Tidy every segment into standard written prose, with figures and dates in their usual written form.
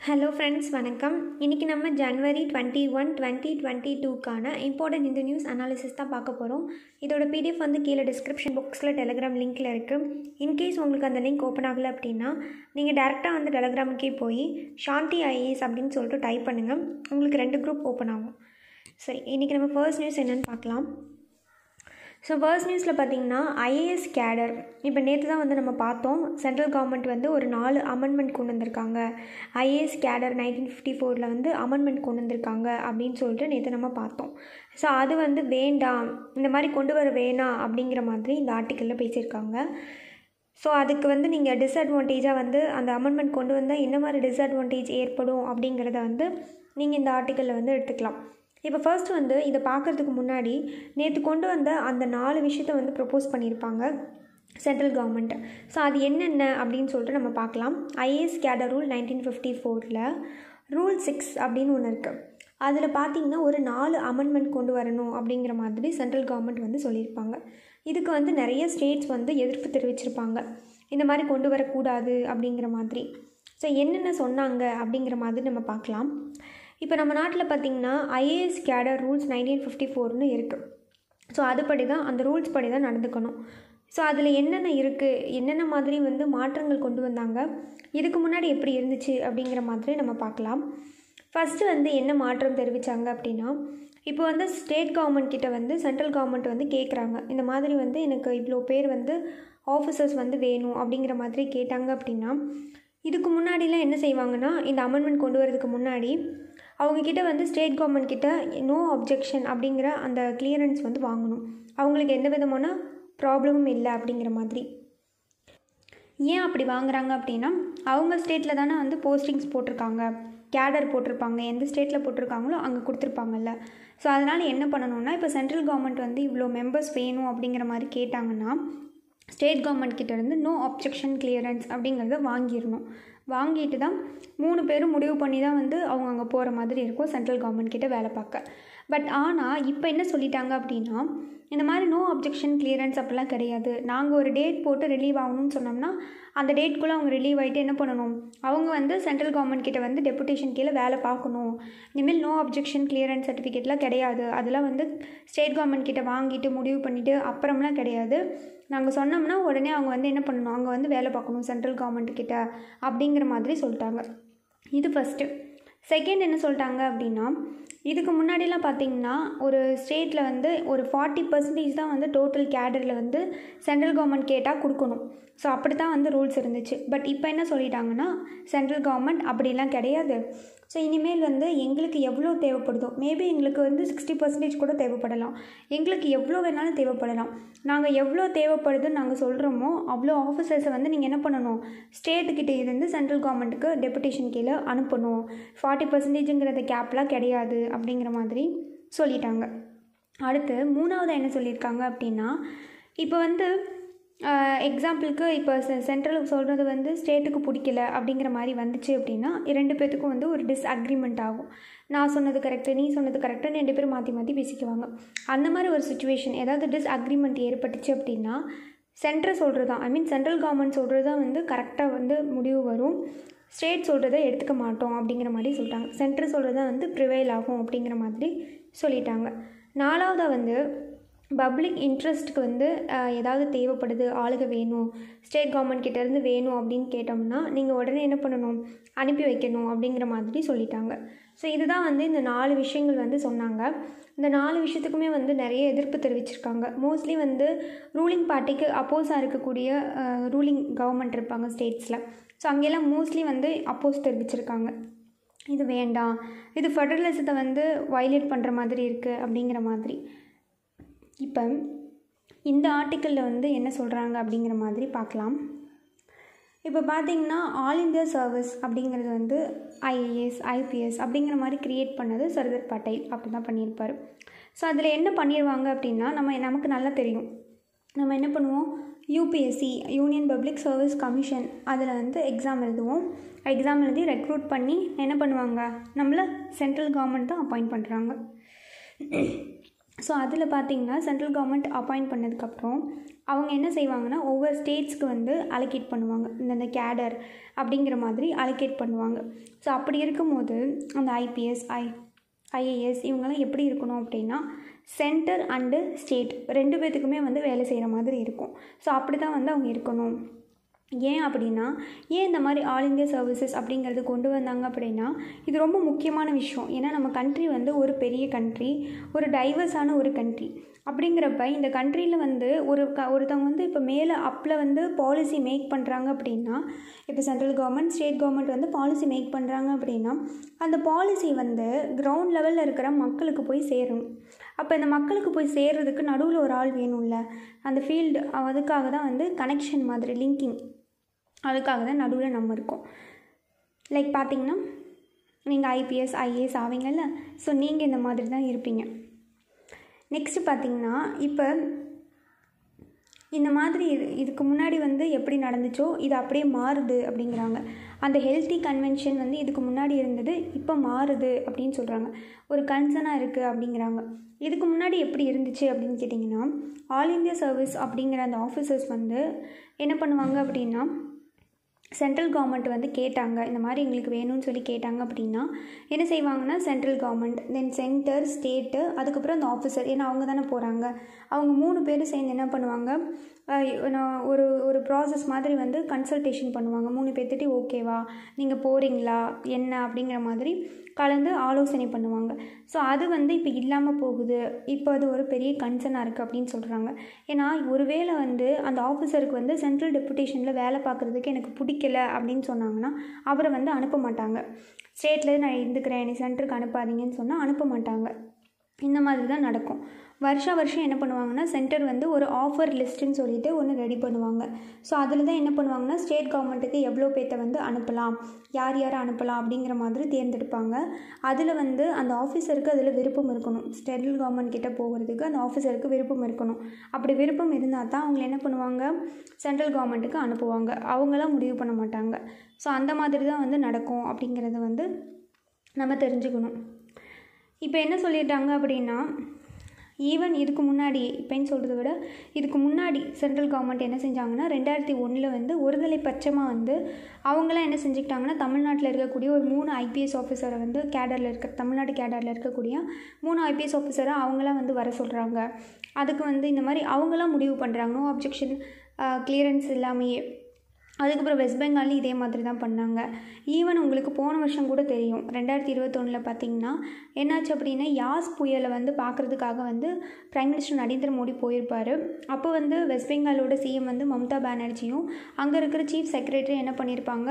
Hello friends, வணக்கம். இன்றைக்கி நம்ம ஜனவரி 21, 2022க்கான இம்பார்ட்டன்ட் இந்த நியூஸ் அனாலிசிஸ் தான் பார்க்க போகிறோம். இதோட பிடிஎஃப் வந்து கீழே டிஸ்கிரிப்ஷன் பாக்ஸில் டெலிகிராம் லிங்க்கில் இருக்குது. இன்கேஸ் உங்களுக்கு அந்த லிங்க் ஓப்பன் ஆகலை அப்படின்னா நீங்கள் டேரெக்டாக வந்து டெலிகிராமுக்கே போய் சாந்தி ஐஏஎஸ் அப்படின்னு சொல்லிட்டு டைப் பண்ணுங்கள். உங்களுக்கு 2 குரூப் ஓப்பன் ஆகும். சரி, இன்றைக்கி நம்ம ஃபர்ஸ்ட் நியூஸ் என்னென்னு பார்க்கலாம். ஸோ ஃபர்ஸ்ட் நியூஸில் பார்த்திங்கன்னா ஐஏஎஸ் கேடர் இப்போ நேற்று தான் வந்து நம்ம பார்த்தோம். சென்ட்ரல் கவர்மெண்ட் வந்து ஒரு 4 அமெண்ட்மெண்ட் கொண்டு வந்திருக்காங்க. ஐஏஎஸ் கேடர் 1954 வந்து அமெண்ட்மெண்ட் கொண்டு வந்திருக்காங்க அப்படின்னு சொல்லிட்டு நேற்று நம்ம பார்த்தோம். ஸோ அது வந்து வேண்டாம், இந்த மாதிரி கொண்டு வர வேணாம் அப்படிங்கிற மாதிரி இந்த ஆர்டிக்கலில் பேசியிருக்காங்க. ஸோ அதுக்கு வந்து நீங்கள் டிஸ்அட்வான்டேஜாக வந்து அந்த அமெண்ட்மெண்ட் கொண்டு வந்தால் என்ன மாதிரி டிஸ்அட்வான்டேஜ் ஏற்படும் அப்படிங்கிறத வந்து நீங்கள் இந்த ஆர்டிக்கலில் வந்து எடுத்துக்கலாம். இப்போ ஃபர்ஸ்ட் வந்து இதை பார்க்குறதுக்கு முன்னாடி நேற்று கொண்டு வந்த அந்த 4 விஷயத்தை வந்து ப்ரப்போஸ் பண்ணியிருப்பாங்க சென்ட்ரல் கவர்மெண்ட். ஸோ அது என்னென்ன அப்படின்னு சொல்லிட்டு நம்ம பார்க்கலாம். ஐஏஎஸ் கேடர் ரூல் 1954 ரூல் 6 அப்படின்னு ஒன்று இருக்குது. அதில் பார்த்திங்கன்னா ஒரு 4 அமெண்ட்மெண்ட் கொண்டு வரணும் அப்படிங்கிற மாதிரி சென்ட்ரல் கவர்மெண்ட் வந்து சொல்லியிருப்பாங்க. இதுக்கு வந்து நிறைய ஸ்டேட்ஸ் வந்து எதிர்ப்பு தெரிவிச்சிருப்பாங்க, இந்த மாதிரி கொண்டு வரக்கூடாது அப்படிங்கிற மாதிரி. ஸோ என்னென்ன சொன்னாங்க அப்படிங்கிற மாதிரி நம்ம பார்க்கலாம். இப்போ நம்ம நாட்டில் பார்த்திங்கன்னா ஐஏஎஸ் கேடர் ரூல்ஸ் 1954 இருக்குது. ஸோ அதுபடி தான், அந்த ரூல்ஸ் படி தான் நடந்துக்கணும். ஸோ அதில் என்னென்ன இருக்குது, என்னென்ன மாதிரி வந்து மாற்றங்கள் கொண்டு வந்தாங்க, இதுக்கு முன்னாடி எப்படி இருந்துச்சு அப்படிங்கிற மாதிரி நம்ம பார்க்கலாம். ஃபஸ்ட்டு வந்து என்ன மாற்றம் தெரிவித்தாங்க அப்படின்னா, இப்போ வந்து ஸ்டேட் கவர்மெண்ட் கிட்ட வந்து சென்ட்ரல் கவர்மெண்ட் வந்து கேட்குறாங்க, இந்த மாதிரி வந்து எனக்கு இவ்வளோ பேர் வந்து ஆஃபீஸர்ஸ் வந்து வேணும் அப்படிங்கிற மாதிரி கேட்டாங்க அப்படின்னா, இதுக்கு முன்னாடிலாம் என்ன செய்வாங்கன்னா, இந்த அமெண்ட்மெண்ட் கொண்டு வரதுக்கு முன்னாடி அவங்கக்கிட்ட வந்து ஸ்டேட் கவர்மெண்ட் கிட்ட நோ அப்ஜெக்ஷன் அப்படிங்கிற அந்த கிளியரன்ஸ் வந்து வாங்கணும். அவங்களுக்கு எந்த விதமான ப்ராப்ளமும் இல்லை அப்படிங்கிற மாதிரி. ஏன் அப்படி வாங்குறாங்க அப்படின்னா, அவங்க ஸ்டேட்டில் தானே வந்து போஸ்டிங்ஸ் போட்டிருக்காங்க, கேடர் போட்டிருப்பாங்க, எந்த ஸ்டேட்டில் போட்டிருக்காங்களோ அங்கே கொடுத்துருப்பாங்கல்ல. ஸோ அதனால் என்ன பண்ணணும்னா, இப்போ சென்ட்ரல் கவர்மெண்ட் வந்து இவ்வளோ மெம்பர்ஸ் வேணும் அப்படிங்கிற மாதிரி கேட்டாங்கன்னா ஸ்டேட் கவர்மெண்ட் கிட்டேருந்து நோ அப்ஜெக்ஷன் கிளியரன்ஸ் அப்படிங்கிறத வாங்கிடணும். வாங்கிட்டு தான் 3 பேரும் முடிவு பண்ணி தான் வந்து அவங்க அங்கே போகிற மாதிரி இருக்கும் சென்ட்ரல் கவர்மெண்ட் கிட்ட வேலை பார்க்க. பட் ஆனால் இப்போ என்ன சொல்லிட்டாங்க அப்படின்னா, இந்த மாதிரி நோ அப்ஜெக்ஷன் கிளியரன்ஸ் அப்படிலாம் கிடையாது. நாங்கள் ஒரு டேட் போட்டு ரிலீவ் ஆகணும்னு சொன்னோம்னா அந்த டேட்குள்ளே அவங்க ரிலீவ் ஆகிட்டு என்ன பண்ணணும், அவங்க வந்து சென்ட்ரல் கவர்மெண்ட் கிட்ட வந்து டெபுடேஷன் கீழே வேலை பார்க்கணும். இனிமேல் நோ அப்ஜெக்ஷன் கிளியரன்ஸ் சர்டிஃபிகேட்லாம் கிடையாது. அதெல்லாம் வந்து ஸ்டேட் கவர்மெண்ட் கிட்ட வாங்கிட்டு முடிவு பண்ணிவிட்டு அப்புறம்லாம் கிடையாது. நாங்கள் சொன்னோம்னா உடனே அவங்க வந்து என்ன பண்ணணும், அங்கே வந்து வேலை பார்க்கணும் சென்ட்ரல் கவர்மெண்ட் கிட்ட அப்படிங்கிற மாதிரி சொல்லிட்டாங்க. இது ஃபஸ்ட்டு. செகண்ட் என்ன சொல்லிட்டாங்க அப்படின்னா, இதுக்கு முன்னாடிலாம் பார்த்திங்கன்னா ஒரு ஸ்டேட்டில் வந்து ஒரு 40% தான் வந்து டோட்டல் கேடரில் வந்து சென்ட்ரல் கவர்மெண்ட் கேட்டால் கொடுக்கணும். ஸோ அப்படி தான் வந்து ரூல்ஸ் இருந்துச்சு. பட் இப்போ என்ன சொல்லிட்டாங்கன்னா, சென்ட்ரல் கவர்மெண்ட் அப்படிலாம் கிடையாது. ஸோ இனிமேல் வந்து எங்களுக்கு எவ்வளோ தேவைப்படுதோ, மேபி எங்களுக்கு வந்து 60% கூட தேவைப்படலாம், எங்களுக்கு எவ்வளோ வேணாலும் தேவைப்படலாம். நாங்கள் எவ்வளோ தேவைப்படுதுன்னு நாங்கள் சொல்கிறோமோ அவ்வளோ ஆஃபீஸர்ஸை வந்து நீங்கள் என்ன பண்ணணும், ஸ்டேட்டுக்கிட்ட இருந்து சென்ட்ரல் கவர்மெண்ட்டுக்கு டெபுடேஷன் கீழே அனுப்பணும். 40%ங்கிறத கேப்லாம் கிடையாது அப்படிங்கிற மாதிரி சொல்லிட்டாங்க. அடுத்து 3வது என்ன சொல்லியிருக்காங்க அப்படின்னா, இப்போ வந்து எக்ஸாம்பிளுக்கு இப்போ சென்ட்ரல் சொல்கிறது வந்து ஸ்டேட்டுக்கு பிடிக்கல அப்படிங்கிற மாதிரி வந்துச்சு அப்படின்னா 2 பேர்த்துக்கும் வந்து ஒரு டிஸ்அக்ரிமெண்ட் ஆகும். நான் சொன்னது கரெக்டு, நீ சொன்னது கரெக்டுன்னு 2 பேரும் மாற்றி மாற்றி பேசிக்குவாங்க. அந்த மாதிரி ஒரு சுச்சுவேஷன், ஏதாவது டிஸ்அக்ரிமெண்ட் ஏற்பட்டுச்சு அப்படின்னா சென்ட்ரல் சொல்கிறது தான், சென்ட்ரல் கவர்மெண்ட் சொல்கிறது தான் வந்து கரெக்டாக வந்து முடிவு வரும். ஸ்டேட் சொல்கிறத எடுத்துக்க மாட்டோம் அப்படிங்கிற மாதிரி சொல்லிட்டாங்க. சென்ட்ரல் சொல்கிறது தான் வந்து ப்ரிவைல் ஆகும் அப்படிங்கிற மாதிரி சொல்லிட்டாங்க. 4வது வந்து பப்ளிக் இன்ட்ரெஸ்ட்டுக்கு வந்து ஏதாவது தேவைப்படுது, ஆளுக வேணும், ஸ்டேட் கவர்மெண்ட் கிட்டேருந்து வேணும் அப்படின்னு கேட்டோம்னா நீங்கள் உடனே என்ன பண்ணணும், அனுப்பி வைக்கணும் அப்படிங்கிற மாதிரி சொல்லிட்டாங்க. ஸோ இதுதான் வந்து இந்த 4 விஷயங்கள் வந்து சொன்னாங்க. இந்த 4 விஷயத்துக்குமே வந்து நிறைய எதிர்ப்பு தெரிவிச்சிருக்காங்க. மோஸ்ட்லி வந்து ரூலிங் பார்ட்டிக்கு அப்போஸாக இருக்கக்கூடிய ரூலிங் கவர்மெண்ட் இருப்பாங்க ஸ்டேட்ஸில். ஸோ அங்கெல்லாம் மோஸ்ட்லி வந்து அப்போஸ் தெரிவிச்சிருக்காங்க. இது வேண்டாம், இது ஃபெடரலிசத்தை வந்து வயலேட் பண்ணுற மாதிரி இருக்குது அப்படிங்கிற மாதிரி. இப்போ இந்த ஆர்டிக்கலில் வந்து என்ன சொல்கிறாங்க அப்படிங்கிற மாதிரி பார்க்கலாம். இப்போ பார்த்திங்கன்னா ஆல் இந்தியா சர்வீஸ் அப்படிங்கிறது வந்து ஐஏஎஸ் ஐபிஎஸ் அப்படிங்கிற மாதிரி க்ரியேட் பண்ணது சர்தார் பட்டேல் அப்படி தான் பண்ணியிருப்பார். ஸோ அதில் என்ன பண்ணிடுவாங்க அப்படின்னா, நமக்கு நல்லா தெரியும், நம்ம என்ன பண்ணுவோம், UPSC union public service commission அதில் வந்து எக்ஸாம் எழுதுவோம். எக்ஸாம் எழுதி ரெக்ரூட் பண்ணி என்ன பண்ணுவாங்க, நம்மளை சென்ட்ரல் கவர்மெண்ட் தான் அப்பாயிண்ட் பண்ணுறாங்க. ஸோ அதில் பார்த்திங்கன்னா சென்ட்ரல் கவர்மெண்ட் அப்பாயிண்ட் பண்ணதுக்கப்புறம் அவங்க என்ன செய்வாங்கன்னா ஒவ்வொரு ஸ்டேட்ஸ்க்கு வந்து அலோகேட் பண்ணுவாங்க, இந்த கேடர் அப்படிங்கிற மாதிரி அலோகேட் பண்ணுவாங்க. ஸோ அப்படி இருக்கும்போது அந்த ஐபிஎஸ் ஐஏஎஸ் இவங்கெல்லாம் எப்படி இருக்கணும் அப்படின்னா சென்டர் அண்டு ஸ்டேட் 2 பேத்துக்குமே வந்து வேலை செய்கிற மாதிரி இருக்கும். ஸோ அப்படி தான் வந்து அவங்க இருக்கணும். ஏன் அப்படின்னா, ஏன் இந்த மாதிரி ஆல் இந்தியா சர்வீசஸ் அப்படிங்கிறது கொண்டு வந்தாங்க அப்படின்னா, இது ரொம்ப முக்கியமான விஷயம். ஏன்னா நம்ம கண்ட்ரி வந்து ஒரு பெரிய கண்ட்ரி, ஒரு டைவர்ஸான ஒரு கண்ட்ரி. அப்படிங்கிறப்ப இந்த கண்ட்ரியில் வந்து ஒருத்தவங்க வந்து இப்போ மேலே அப்பில் வந்து பாலிசி மேக் பண்ணுறாங்க அப்படின்னா, இப்போ சென்ட்ரல் கவர்மெண்ட் ஸ்டேட் கவர்மெண்ட் வந்து பாலிசி மேக் பண்ணுறாங்க அப்படின்னா, அந்த பாலிசி வந்து கிரவுண்ட் லெவலில் இருக்கிற மக்களுக்கு போய் சேரணும். அப்போ இந்த மக்களுக்கு போய் சேர்றதுக்கு நடுவில் ஒரு ஆள் வேணும்ல, அந்த ஃபீல்டு அதுக்காக தான் வந்து கனெக்ஷன் மாதிரி லிங்கிங், அதுக்காக தான் நடுவில் நம்ம இருக்கோம். லைக் பார்த்திங்கன்னா நீங்கள் ஐபிஎஸ் ஐஏஎஸ் ஆவீங்கல்ல, ஸோ நீங்கள் இந்த மாதிரி தான் இருப்பீங்க. நெக்ஸ்ட்டு பார்த்திங்கன்னா இப்போ இந்த மாதிரி இதுக்கு முன்னாடி வந்து எப்படி நடந்துச்சோ இது அப்படியே மாறுது அப்படிங்கிறாங்க. அந்த ஹெல்த்தி கன்வென்ஷன் வந்து இதுக்கு முன்னாடி இருந்தது, இப்போ மாறுது அப்படின்னு சொல்கிறாங்க. ஒரு கன்சர்னாக இருக்குது அப்படிங்கிறாங்க. இதுக்கு முன்னாடி எப்படி இருந்துச்சு அப்படின்னு கேட்டிங்கன்னா, ஆல் இந்தியா சர்வீஸ் அப்படிங்கிற அந்த ஆஃபீஸர்ஸ் வந்து என்ன பண்ணுவாங்க அப்படின்னா, சென்ட்ரல் கவர்மெண்ட் வந்து கேட்டாங்க, இந்த மாதிரி எங்களுக்கு வேணும்னு சொல்லி கேட்டாங்க அப்படின்னா என்ன செய்வாங்கன்னா, central government, then centre, state, அதுக்கப்புறம் அந்த ஆஃபீஸர், ஏன்னா அவங்க தானே போகிறாங்க, அவங்க 3 பேரும் சேர்ந்து என்ன பண்ணுவாங்க, ஒரு ப்ராசஸ் மாதிரி வந்து கன்சல்டேஷன் பண்ணுவாங்க. 3 பேர்த்திட்டி ஓகேவா, நீங்கள் போகிறீங்களா என்ன அப்படிங்கிற மாதிரி கலந்து ஆலோசனை பண்ணுவாங்க. ஸோ அது வந்து இப்போ இல்லாமல் போகுது, இப்போ அது ஒரு பெரிய கன்சர்னாக இருக்குது அப்படின்னு சொல்கிறாங்க. ஏன்னா ஒருவேளை வந்து அந்த ஆஃபீஸருக்கு வந்து சென்ட்ரல் டெபுடேஷனில் வேலை பார்க்குறதுக்கு எனக்கு பிடிக்கல அப்படின்னு சொன்னாங்கன்னா அவரை வந்து அனுப்ப மாட்டாங்க. ஸ்டேட்லேருந்து நான் இருந்துக்கிறேன், என்னை சென்டருக்கு அனுப்பாதீங்கன்னு சொன்னால் அனுப்ப மாட்டாங்க. இந்த மாதிரி தான் நடக்கும். வருஷம் என்ன பண்ணுவாங்கன்னா, சென்டர் வந்து ஒரு ஆஃபர் லிஸ்ட்டுன்னு சொல்லிட்டு ஒன்று ரெடி பண்ணுவாங்க. ஸோ அதில் தான் என்ன பண்ணுவாங்கன்னா, ஸ்டேட் கவர்மெண்ட்டுக்கு எவ்வளோ பேர்த்தை வந்து அனுப்பலாம், யார் அனுப்பலாம் அப்படிங்கிற மாதிரி தேர்ந்தெடுப்பாங்க. அதில் வந்து அந்த ஆஃபீஸருக்கு அதில் விருப்பம் இருக்கணும். சென்ட்ரல் கவர்மெண்ட் கிட்டே போகிறதுக்கு அந்த ஆஃபீஸருக்கு விருப்பம் இருக்கணும். அப்படி விருப்பம் இருந்தால் தான் அவங்க என்ன பண்ணுவாங்க, சென்ட்ரல் கவர்மெண்ட்டுக்கு அனுப்புவாங்க. அவங்களாம் முடிவு பண்ண மாட்டாங்க. ஸோ அந்த மாதிரி தான் வந்து நடக்கும் அப்படிங்கிறத வந்து நம்ம தெரிஞ்சுக்கணும். இப்போ என்ன சொல்லிட்டாங்க அப்படின்னா, ஈவன் இதுக்கு முன்னாடி, இப்போன்னு சொல்கிறத விட இதுக்கு முன்னாடி சென்ட்ரல் கவர்மெண்ட் என்ன செஞ்சாங்கன்னா, 2001 வந்து ஒருதலை பட்சமாக வந்து அவங்களாம் என்ன செஞ்சுக்கிட்டாங்கன்னா, தமிழ்நாட்டில் இருக்கக்கூடிய ஒரு 3 ஐபிஎஸ் ஆஃபீஸரை வந்து தமிழ்நாடு கேடரில் இருக்கக்கூடிய 3 ஐபிஎஸ் ஆஃபீஸரை அவங்களாம் வந்து வர சொல்கிறாங்க. அதுக்கு வந்து இந்த மாதிரி அவங்களாம் முடிவு பண்ணுறாங்க, நோ அப்ஜெக்ஷன், கிளியரன்ஸ் இல்லாமையே. அதுக்கப்புறம் வெஸ்ட் பெங்கால்லையும் இதே மாதிரி தான் பண்ணாங்க. ஈவன் உங்களுக்கு போன வருஷம் கூட தெரியும், 2021 பார்த்திங்கன்னா என்னாச்சு அப்படின்னா, யாஸ் புயலை வந்து பார்க்குறதுக்காக வந்து பிரைம் மினிஸ்டர் நரேந்திர மோடி போயிருப்பார். அப்போ வந்து வெஸ்ட் பெங்காலோட சிஎம் வந்து மம்தா பானர்ஜியும் அங்கே இருக்கிற சீஃப் செக்ரட்டரி என்ன பண்ணியிருப்பாங்க,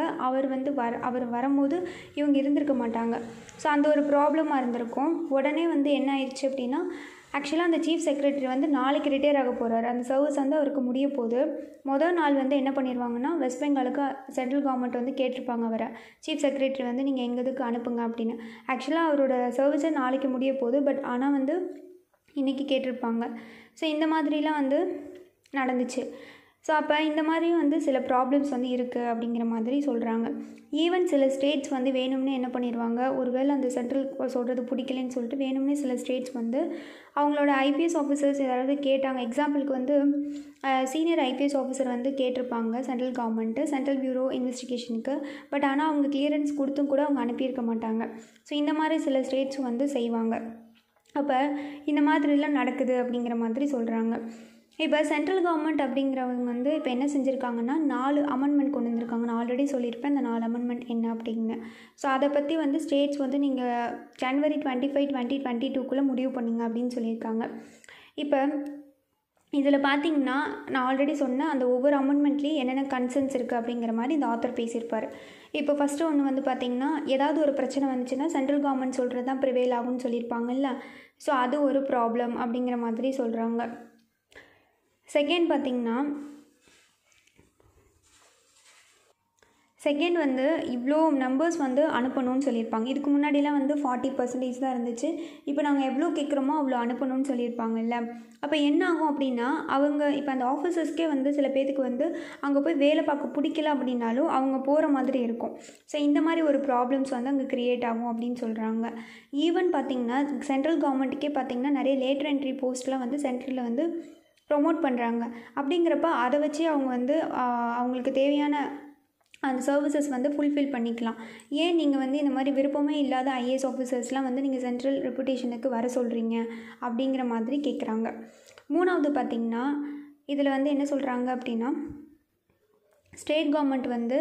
அவர் வரும்போது இவங்க இருந்திருக்க மாட்டாங்க. ஸோ அந்த ஒரு ப்ராப்ளமாக இருந்திருக்கும். உடனே வந்து என்ன ஆயிடுச்சு அப்படின்னா, ஆக்சுவலாக அந்த சீஃப் செக்ரட்டரி வந்து நாளைக்கு ரிட்டையர் ஆக போகிறாரு, அந்த சர்வீஸ் வந்து அவருக்கு முடிய போகுது. முதல் நாள் வந்து என்ன பண்ணிடுவாங்கன்னா, வெஸ்ட் பெங்காலுக்கு சென்ட்ரல் கவர்மெண்ட் வந்து கேட்டிருப்பாங்க அவரை, சீஃப் செக்ரட்டரி வந்து நீங்கள் எங்களுக்கு அனுப்புங்க அப்படின்னு. ஆக்சுவலாக அவரோட சர்வீஸை நாளைக்கு முடிய போகுது, பட் ஆனால் வந்து இன்றைக்கி கேட்டிருப்பாங்க. ஸோ இந்த மாதிரிலாம் வந்து நடந்துச்சு. ஸோ அப்போ இந்த மாதிரியும் வந்து சில ப்ராப்ளம்ஸ் வந்து இருக்குது அப்படிங்கிற மாதிரி சொல்கிறாங்க. ஈவன் சில ஸ்டேட்ஸ் வந்து வேணும்னே என்ன பண்ணிடுவாங்க, ஒருவேளை அந்த சென்ட்ரல் சொல்கிறது பிடிக்கலன்னு சொல்லிட்டு வேணும்னே சில ஸ்டேட்ஸ் வந்து அவங்களோட ஐபிஎஸ் ஆஃபீஸர்ஸ் யாராவது கேட்டாங்க. எக்ஸாம்பிளுக்கு வந்து சீனியர் ஐபிஎஸ் ஆஃபீஸர் வந்து கேட்டிருப்பாங்க சென்ட்ரல் கவர்மெண்ட்டு, சென்ட்ரல் பியூரோ இன்வெஸ்டிகேஷனுக்கு. பட் ஆனால் அவங்க கிளியரன்ஸ் கொடுத்தும் கூட அவங்க அனுப்பியிருக்க மாட்டாங்க. ஸோ இந்த மாதிரி சில ஸ்டேட்ஸ் வந்து செய்வாங்க. அப்போ இந்த மாதிரிலாம் நடக்குது அப்படிங்கிற மாதிரி சொல்கிறாங்க. இப்போ சென்ட்ரல் கவர்மெண்ட் அப்படிங்கிறவங்க வந்து இப்போ என்ன செஞ்சுருக்காங்கன்னா, 4 அமெண்ட்மெண்ட் கொண்டு வந்திருக்காங்க. நான் ஆல்ரெடி சொல்லியிருப்பேன் இந்த 4 அமெண்ட்மெண்ட் என்ன அப்படின்னு. ஸோ அதை பற்றி வந்து ஸ்டேட்ஸ் வந்து நீங்கள் January 25, 2022 முடிவு பண்ணுங்க அப்படின்னு சொல்லியிருக்காங்க. இப்போ இதில் பார்த்திங்கன்னா, நான் ஆல்ரெடி சொன்னேன் அந்த ஒவ்வொரு அமெண்ட்மெண்ட்லேயும் என்னென்ன கன்சர்ன்ஸ் இருக்குது அப்படிங்கிற மாதிரி இந்த ஆத்தர் பேசியிருப்பார். இப்போ ஃபஸ்ட்டு ஒன்று வந்து பார்த்திங்கன்னா, ஏதாவது ஒரு பிரச்சனை வந்துச்சுன்னா சென்ட்ரல் கவர்மெண்ட் சொல்கிறது தான் ப்ரிவேல் ஆகும்னு சொல்லியிருப்பாங்கல்ல. ஸோ அது ஒரு ப்ராப்ளம் அப்படிங்கிற மாதிரி சொல்கிறாங்க. செகண்ட் பார்த்திங்கன்னா, செகண்ட் வந்து இவ்வளோ நம்பர்ஸ் வந்து அனுப்பணும்னு சொல்லியிருப்பாங்க. இதுக்கு முன்னாடிலாம் வந்து 40% தான் இருந்துச்சு. இப்போ நாங்கள் எவ்வளோ கேட்குறோமோ அவ்வளோ அனுப்பணும்னு சொல்லியிருப்பாங்கல்ல. அப்போ என்ன ஆகும் அப்படின்னா, அவங்க இப்போ அந்த ஆஃபீஸர்ஸ்க்கே வந்து சில பேருக்கு வந்து அங்கே போய் வேலை பார்க்க பிடிக்கல அப்படின்னாலும் அவங்க போகிற மாதிரி இருக்கும். ஸோ இந்த மாதிரி ஒரு ப்ராப்ளம்ஸ் வந்து அங்கே க்ரியேட் ஆகும் அப்படின்னு சொல்கிறாங்க. ஈவன் பார்த்திங்கன்னா, சென்ட்ரல் கவர்மெண்ட்டுக்கே பார்த்திங்கன்னா நிறைய லேட்டர் என்ட்ரி போஸ்ட்லாம் வந்து சென்ட்ரலில் வந்து ப்ரொமோட் பண்ணுறாங்க. அப்படிங்கிறப்ப அதை வச்சு அவங்க வந்து அவங்களுக்கு தேவையான அந்த சர்வீசஸ் வந்து ஃபுல்ஃபில் பண்ணிக்கலாம். ஏன் நீங்கள் வந்து இந்த மாதிரி விருப்பமே இல்லாத ஐஏஎஸ் ஆஃபீஸர்ஸ்லாம் வந்து நீங்கள் சென்ட்ரல் ரெப்புடேஷனுக்கு வர சொல்கிறீங்க அப்படிங்கிற மாதிரி கேட்குறாங்க. மூணாவது பார்த்திங்கன்னா இதில் வந்து என்ன சொல்கிறாங்க அப்படின்னா, ஸ்டேட் கவர்மெண்ட் வந்து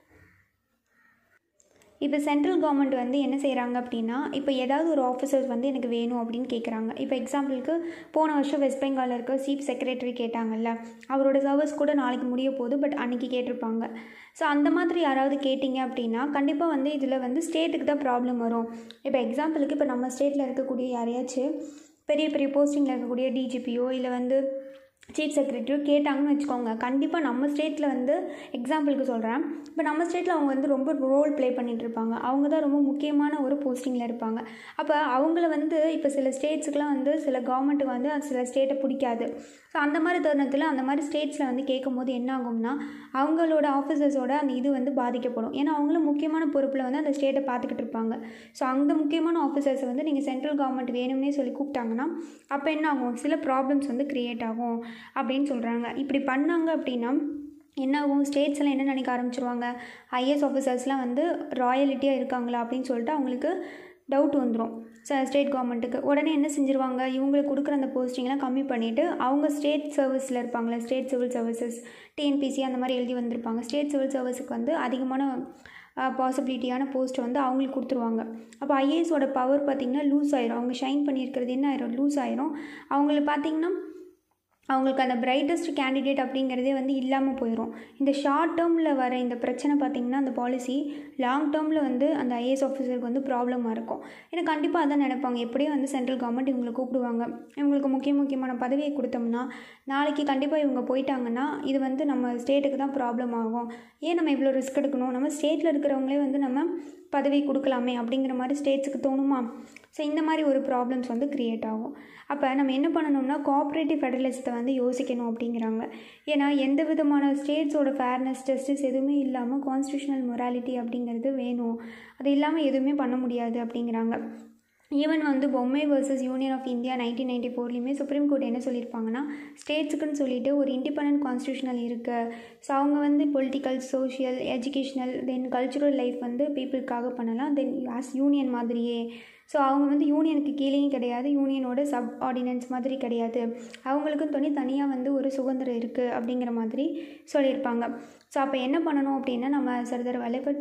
இப்போ சென்ட்ரல் கவர்மெண்ட் வந்து என்ன செய்கிறாங்க அப்படின்னா, இப்போ ஏதாவது ஒரு ஆஃபீஸர்ஸ் வந்து எனக்கு வேணும் அப்படின்னு கேட்குறாங்க. இப்போ எக்ஸாம்பிளுக்கு போன வருஷம் வெஸ்ட் பெங்காலில் இருக்க சீஃப் செக்ரட்டரி கேட்டாங்கல்ல, அவரோட சர்வீஸ் கூட நாளைக்கு முடிய போகுது, பட் அன்றைக்கி கேட்டிருப்பாங்க. ஸோ அந்த மாதிரி யாராவது கேட்டிங்க அப்படின்னா கண்டிப்பாக வந்து இதில் வந்து ஸ்டேட்டுக்கு தான் ப்ராப்ளம் வரும். இப்போ எக்ஸாம்பிளுக்கு இப்போ நம்ம ஸ்டேட்டில் இருக்கக்கூடிய யாரையாச்சும் பெரிய பெரிய போஸ்டிங்கில் இருக்கக்கூடிய டிஜிபியோ இல்லை வந்து சீஃப் செக்ரட்டரியோ கேட்டாங்கன்னு வச்சுக்கோங்க, கண்டிப்பாக நம்ம ஸ்டேட்டில் வந்து எக்ஸாம்பிளுக்கு சொல்கிறேன், இப்போ நம்ம ஸ்டேட்டில் அவங்க வந்து ரொம்ப ரோல் ப்ளே பண்ணிகிட்ருப்பாங்க. அவங்க தான் ரொம்ப முக்கியமான ஒரு போஸ்டிங்கில் இருப்பாங்க. அப்போ அவங்கள வந்து இப்போ சில ஸ்டேட்ஸுக்கெலாம் வந்து சில கவர்மெண்ட்டுக்கு வந்து சில ஸ்டேட்டை பிடிக்காது. ஸோ அந்த மாதிரி தருணத்தில் அந்த மாதிரி ஸ்டேட்ஸில் வந்து கேட்கும் போது என்ன ஆகும்னா அவங்களோட ஆஃபீஸர்ஸோட அந்த இது வந்து பாதிக்கப்படும். ஏன்னா அவங்களும் முக்கியமான பொறுப்பில் வந்து அந்த ஸ்டேட்டை பார்த்துக்கிட்டு இருப்பாங்க. ஸோ அந்த முக்கியமான ஆஃபீஸர்ஸை வந்து நீங்கள் சென்ட்ரல் கவர்மெண்ட் வேணும்னே சொல்லி கூப்பிட்டாங்கன்னா அப்போ என்ன ஆகும், சில ப்ராப்ளம்ஸ் வந்து க்ரியேட் ஆகும் அப்படின்னு சொல்கிறாங்க. இப்படி பண்ணாங்க அப்படின்னா என்ன ஆகும், ஸ்டேட்ஸ்லாம் என்ன நினைக்க ஆரம்பிச்சிருவாங்க, ஐஏஎஸ் ஆஃபீஸர்ஸ்லாம் வந்து ராயலிட்டியாக இருக்காங்களா அப்படின்னு சொல்லிட்டு அவங்களுக்கு டவுட் வந்துடும் ஸ்டேட் கவர்மெண்ட்டுக்கு. உடனே என்ன செஞ்சுருவாங்க, இவங்களுக்கு கொடுக்குற அந்த போஸ்டிங்லாம் கம்மி பண்ணிவிட்டு அவங்க ஸ்டேட் சர்வீஸில் இருப்பாங்களே, ஸ்டேட் சிவில் சர்வீசஸ் TNPSC அந்த மாதிரி எழுதி வந்திருப்பாங்க, ஸ்டேட் சிவில் சர்வீஸுக்கு வந்து அதிகமான பாசிபிலிட்டியான போஸ்ட்டை வந்து அவங்களுக்கு கொடுத்துருவாங்க. அப்போ ஐஏஎஸோட பவர் பார்த்திங்கன்னா லூஸ் ஆயிரும். அவங்க ஷைன் பண்ணியிருக்கிறது என்ன ஆயிரும், லூஸ் ஆயிரும். அவங்களுக்கு பார்த்திங்கன்னா அவங்களுக்கு அந்த பிரைட்டஸ்ட் கேண்டிடேட் அப்படிங்கிறதே வந்து இல்லாமல் போயிடும். இந்த ஷார்ட் டேர்மில் வர இந்த பிரச்சனை பார்த்திங்கன்னா அந்த பாலிசி லாங் டேர்மில் வந்து அந்த ஐஏஎஸ் ஆஃபீஸருக்கு வந்து ப்ராப்ளமாக இருக்கும். ஏன்னா கண்டிப்பாக அதான் நினைப்பாங்க, எப்படியும் வந்து சென்ட்ரல் கவர்மெண்ட் இவங்களை கூப்பிடுவாங்க, இவங்களுக்கு முக்கியமான பதவியை கொடுத்தோம்னா நாளைக்கு கண்டிப்பாக இவங்க போயிட்டாங்கன்னா இது வந்து நம்ம ஸ்டேட்டுக்கு தான் ப்ராப்ளம் ஆகும். ஏன் நம்ம இவ்வளோ ரிஸ்க் எடுக்கணும், நம்ம ஸ்டேட்டில் இருக்கிறவங்களே வந்து நம்ம பதவி கொடுக்கலாமே அப்படிங்கிற மாதிரி ஸ்டேட்ஸுக்கு தோணுமா. ஸோ இந்த மாதிரி ஒரு ப்ராப்ளம்ஸ் வந்து க்ரியேட் ஆகும். அப்போ நம்ம என்ன பண்ணணும்னா கோஆப்ரேட்டிவ் ஃபெடரலிசத்தை வந்து யோசிக்கணும் அப்படிங்கிறாங்க. ஏன்னா எந்த விதமான ஸ்டேட்ஸோட ஃபேர்னஸ் ஜஸ்டிஸ் எதுவுமே இல்லாமல் கான்ஸ்டியூஷனல் மொராலிட்டி அப்படிங்கிறது வேணும், அது இல்லாமல் எதுவுமே பண்ண முடியாது அப்படிங்கிறாங்க. ஈவன் வந்து Bommai versus union of India 1994லையுமே சுப்ரீம் கோர்ட் என்ன சொல்லியிருப்பாங்கன்னா, ஸ்டேட்ஸுக்குன்னு சொல்லிட்டு ஒரு இண்டிபெண்டன்ட் கான்ஸ்டியூஷனல் இருக்குது. ஸோ அவங்க வந்து political, social, educational, then cultural life வந்து பீப்புளுக்காக பண்ணலாம், தென் ஆஸ் யூனியன் மாதிரியே. ஸோ அவங்க வந்து யூனியனுக்கு கீழேயும் கிடையாது, யூனியனோட சப் ஆர்டினன்ஸ் மாதிரி கிடையாது, அவங்களுக்குன்னு தனியாக வந்து ஒரு சுதந்திரம் இருக்குது அப்படிங்கிற மாதிரி சொல்லியிருப்பாங்க. ஸோ அப்போ என்ன பண்ணணும் அப்படின்னா, நம்ம சர்தார் வல்லபாய்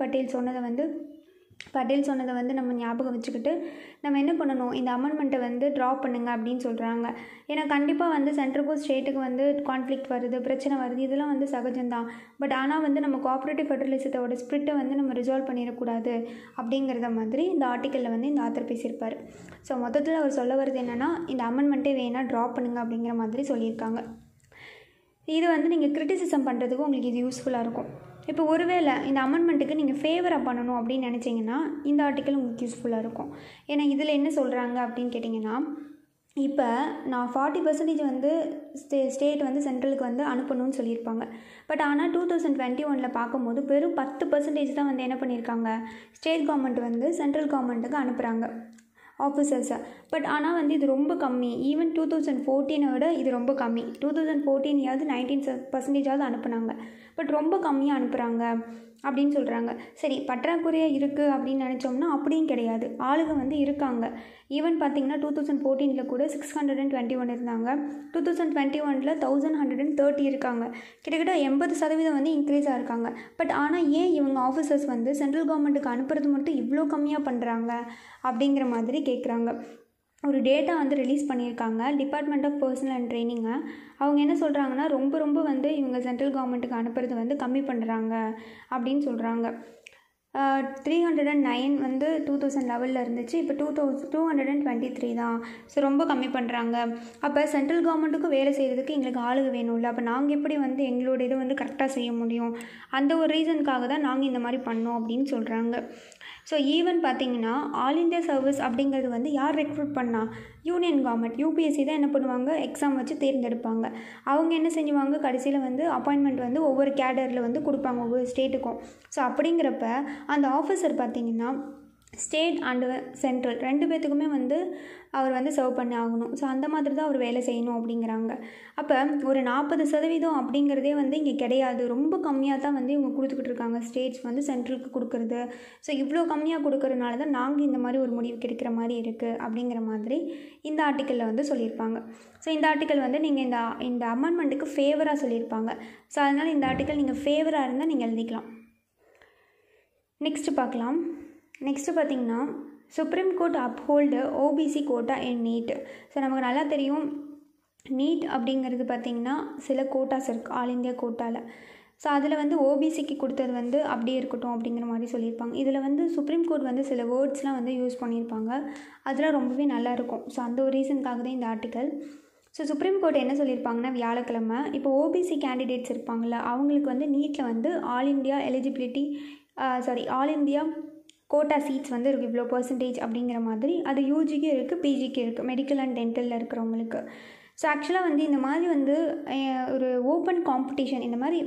பட்டேல் சொன்னதை வந்து நம்ம ஞாபகம் வச்சுக்கிட்டு நம்ம என்ன பண்ணணும், இந்த அமெண்ட்மெண்ட்டை வந்து ட்ராப் பண்ணுங்க அப்படின்னு சொல்கிறாங்க. ஏன்னா கண்டிப்பாக வந்து சென்ட்ரலுக்கும் ஸ்டேட்டுக்கு வந்து கான்ஃப்ளிக்ட் வருது, பிரச்சனை வருது, இதெல்லாம் வந்து சகஜம்தான். பட் ஆனால் வந்து நம்ம கோஆப்ரேட்டிவ் ஃபெடரலிசத்தோட ஸ்பிரிட்டை வந்து நம்ம ரிசால்வ் பண்ணிடக்கூடாது அப்படிங்கிறத மாதிரி இந்த ஆர்டிக்கலில் வந்து இந்த ஆத்தர் பேசியிருப்பார். ஸோ மொத்தத்தில் அவர் சொல்ல வருது என்னென்னா, இந்த அமெண்ட்மெண்ட்டே வேணால் ட்ராப் பண்ணுங்க அப்படிங்கிற மாதிரி சொல்லியிருக்காங்க. இது வந்து நீங்கள் கிரிட்டிசிசம் பண்ணுறதுக்கு உங்களுக்கு இது யூஸ்ஃபுல்லாக இருக்கும். இப்போ ஒருவேளை இந்த அமெண்ட்மெண்ட்டுக்கு நீங்கள் ஃபேவராக பண்ணணும் அப்படின்னு நினச்சிங்கன்னா இந்த ஆர்டிக்கல் உங்களுக்கு யூஸ்ஃபுல்லாக இருக்கும். ஏன்னா இதில் என்ன சொல்கிறாங்க அப்படின்னு கேட்டிங்கன்னா, இப்போ நான் 40% வந்து ஸ்டேட் வந்து சென்ட்ரலுக்கு வந்து அனுப்பணும்னு சொல்லியிருப்பாங்க. பட் ஆனால் 2021 பார்க்கும்போது வெறும் 10% தான் வந்து என்ன பண்ணியிருக்காங்க, ஸ்டேட் கவர்மெண்ட் வந்து சென்ட்ரல் கவர்மெண்ட்டுக்கு அனுப்புகிறாங்க ஆஃபீஸர்ஸை. பட் ஆனால் வந்து இது ரொம்ப கம்மி. ஈவன் 2014 விட இது ரொம்ப கம்மி. 2014 19% அனுப்புனாங்க, பட் ரொம்ப கம்மியாக அனுப்புகிறாங்க அப்படின்னு சொல்கிறாங்க. சரி, பற்றாக்குறையாக இருக்குது அப்படின்னு நினச்சோம்னா அப்படியும் கிடையாது, ஆளுங்க வந்து இருக்காங்க. ஈவன் பார்த்திங்கன்னா 2014 கூட 621 இருந்தாங்க, 2021 1130 இருக்காங்க. கிட்டத்தட்ட 80% வந்து இன்க்ரீஸாக இருக்காங்க. பட் ஆனால் ஏன் இவங்க ஆஃபீஸர்ஸ் வந்து சென்ட்ரல் கவர்மெண்ட்டுக்கு அனுப்புறது மட்டும் இவ்வளோ கம்மியாக பண்ணுறாங்க அப்படிங்கிற மாதிரி கேட்குறாங்க. ஒரு டேட்டா வந்து ரிலீஸ் பண்ணியிருக்காங்க டிபார்ட்மெண்ட் ஆஃப் பர்சனல் அண்ட் ட்ரைனிங்கை. அவங்க என்ன சொல்கிறாங்கன்னா, ரொம்ப வந்து இவங்க சென்ட்ரல் கவர்மெண்ட்டுக்கு அனுப்புறது வந்து கம்மி பண்ணுறாங்க அப்படின்னு சொல்கிறாங்க. 309 வந்து 2011 இருந்துச்சு, இப்போ 223 தான். ஸோ ரொம்ப கம்மி பண்ணுறாங்க. அப்போ சென்ட்ரல் கவர்மெண்ட்டுக்கு வேலை செய்கிறதுக்கு எங்களுக்கு ஆளுங்க வேணும்ல, அப்போ நாங்கள் எப்படி வந்து எங்களோட இதை வந்து கரெக்டாக செய்ய முடியும், அந்த ஒரு ரீசனுக்காக தான் நாங்கள் இந்த மாதிரி பண்ணோம் அப்படின்னு சொல்கிறாங்க. ஸோ ஈவன் பார்த்திங்கன்னா ஆல் இந்தியா சர்வீஸ் அப்படிங்கிறது வந்து யார் ரெக்ரூட் பண்ணால், யூனியன் கவர்மெண்ட் UPSC தான் என்ன பண்ணுவாங்க, எக்ஸாம் வச்சு தேர்ந்தெடுப்பாங்க. அவங்க என்ன செஞ்சுவாங்க, கடைசியில் வந்து அப்பாயின்மெண்ட் வந்து ஒவ்வொரு கேடரில் வந்து கொடுப்பாங்க ஒவ்வொரு ஸ்டேட்டுக்கும். ஸோ அப்படிங்கிறப்ப அந்த ஆஃபீஸர் பார்த்திங்கன்னா ஸ்டேட் அண்டு சென்ட்ரல் 2 பேர்த்துக்குமே வந்து அவர் வந்து சர்வ் பண்ணி ஆகணும். ஸோ அந்த மாதிரி தான் அவர் வேலை செய்யணும் அப்படிங்கிறாங்க. அப்போ ஒரு 40% அப்படிங்கிறதே வந்து இங்கே கிடையாது. ரொம்ப கம்மியாக தான் வந்து இவங்க கொடுத்துக்கிட்டு இருக்காங்க, ஸ்டேட்ஸ் வந்து சென்ட்ரலுக்கு கொடுக்குறது. ஸோ இவ்வளோ கம்மியாக கொடுக்கறதுனால தான் நாங்கள் இந்த மாதிரி ஒரு முடிவு கிடைக்கிற மாதிரி இருக்குது அப்படிங்கிற மாதிரி இந்த ஆர்டிக்கலில் வந்து சொல்லியிருப்பாங்க. ஸோ இந்த ஆர்டிக்கல் வந்து நீங்கள் இந்த அமெண்ட்மெண்ட்டுக்கு ஃபேவராக சொல்லியிருப்பாங்க. ஸோ அதனால் இந்த ஆர்டிக்கல் நீங்கள் ஃபேவராக இருந்தால் நீங்கள் எழுதிக்கலாம். நெக்ஸ்ட்டு பார்க்கலாம். நெக்ஸ்ட்டு பார்த்திங்கன்னா, supreme court uphold OBC quota in NEET. So நமக்கு நல்லா தெரியும், நீட் அப்படிங்கிறது பார்த்திங்கன்னா சில கோட்டாஸ் இருக்குது ஆல் இந்தியா கோட்டாவில். ஸோ அதில் வந்து ஓபிசிக்கு கொடுத்தது வந்து அப்படியே இருக்கட்டும் அப்படிங்கிற மாதிரி சொல்லியிருப்பாங்க. இதில் வந்து சுப்ரீம் கோர்ட் வந்து சில வேர்ட்ஸ்லாம் வந்து யூஸ் பண்ணியிருப்பாங்க, அதெல்லாம் ரொம்பவே நல்லாயிருக்கும். ஸோ அந்த ஒரு ரீசனுக்காக தான் இந்த ஆர்டிக்கல். ஸோ சுப்ரீம் கோர்ட் என்ன சொல்லியிருப்பாங்கன்னா, வியாழக்கிழமை இப்போ ஓபிசி கேண்டிடேட்ஸ் இருப்பாங்கள்ல, அவங்களுக்கு வந்து நீட்டில் வந்து all India all India quota seats வந்து இருக்குது, இவ்வளோ பர்சன்டேஜ் அப்படிங்கிற மாதிரி. அது யூஜிக்கு இருக்குது, பிஜிக்கு இருக்குது, மெடிக்கல் அண்ட் டென்டலில் இருக்கிறவங்களுக்கு. ஸோ ஆக்சுவலாக வந்து இந்த மாதிரி வந்து ஒரு ஓப்பன் காம்படிஷன், இந்த மாதிரி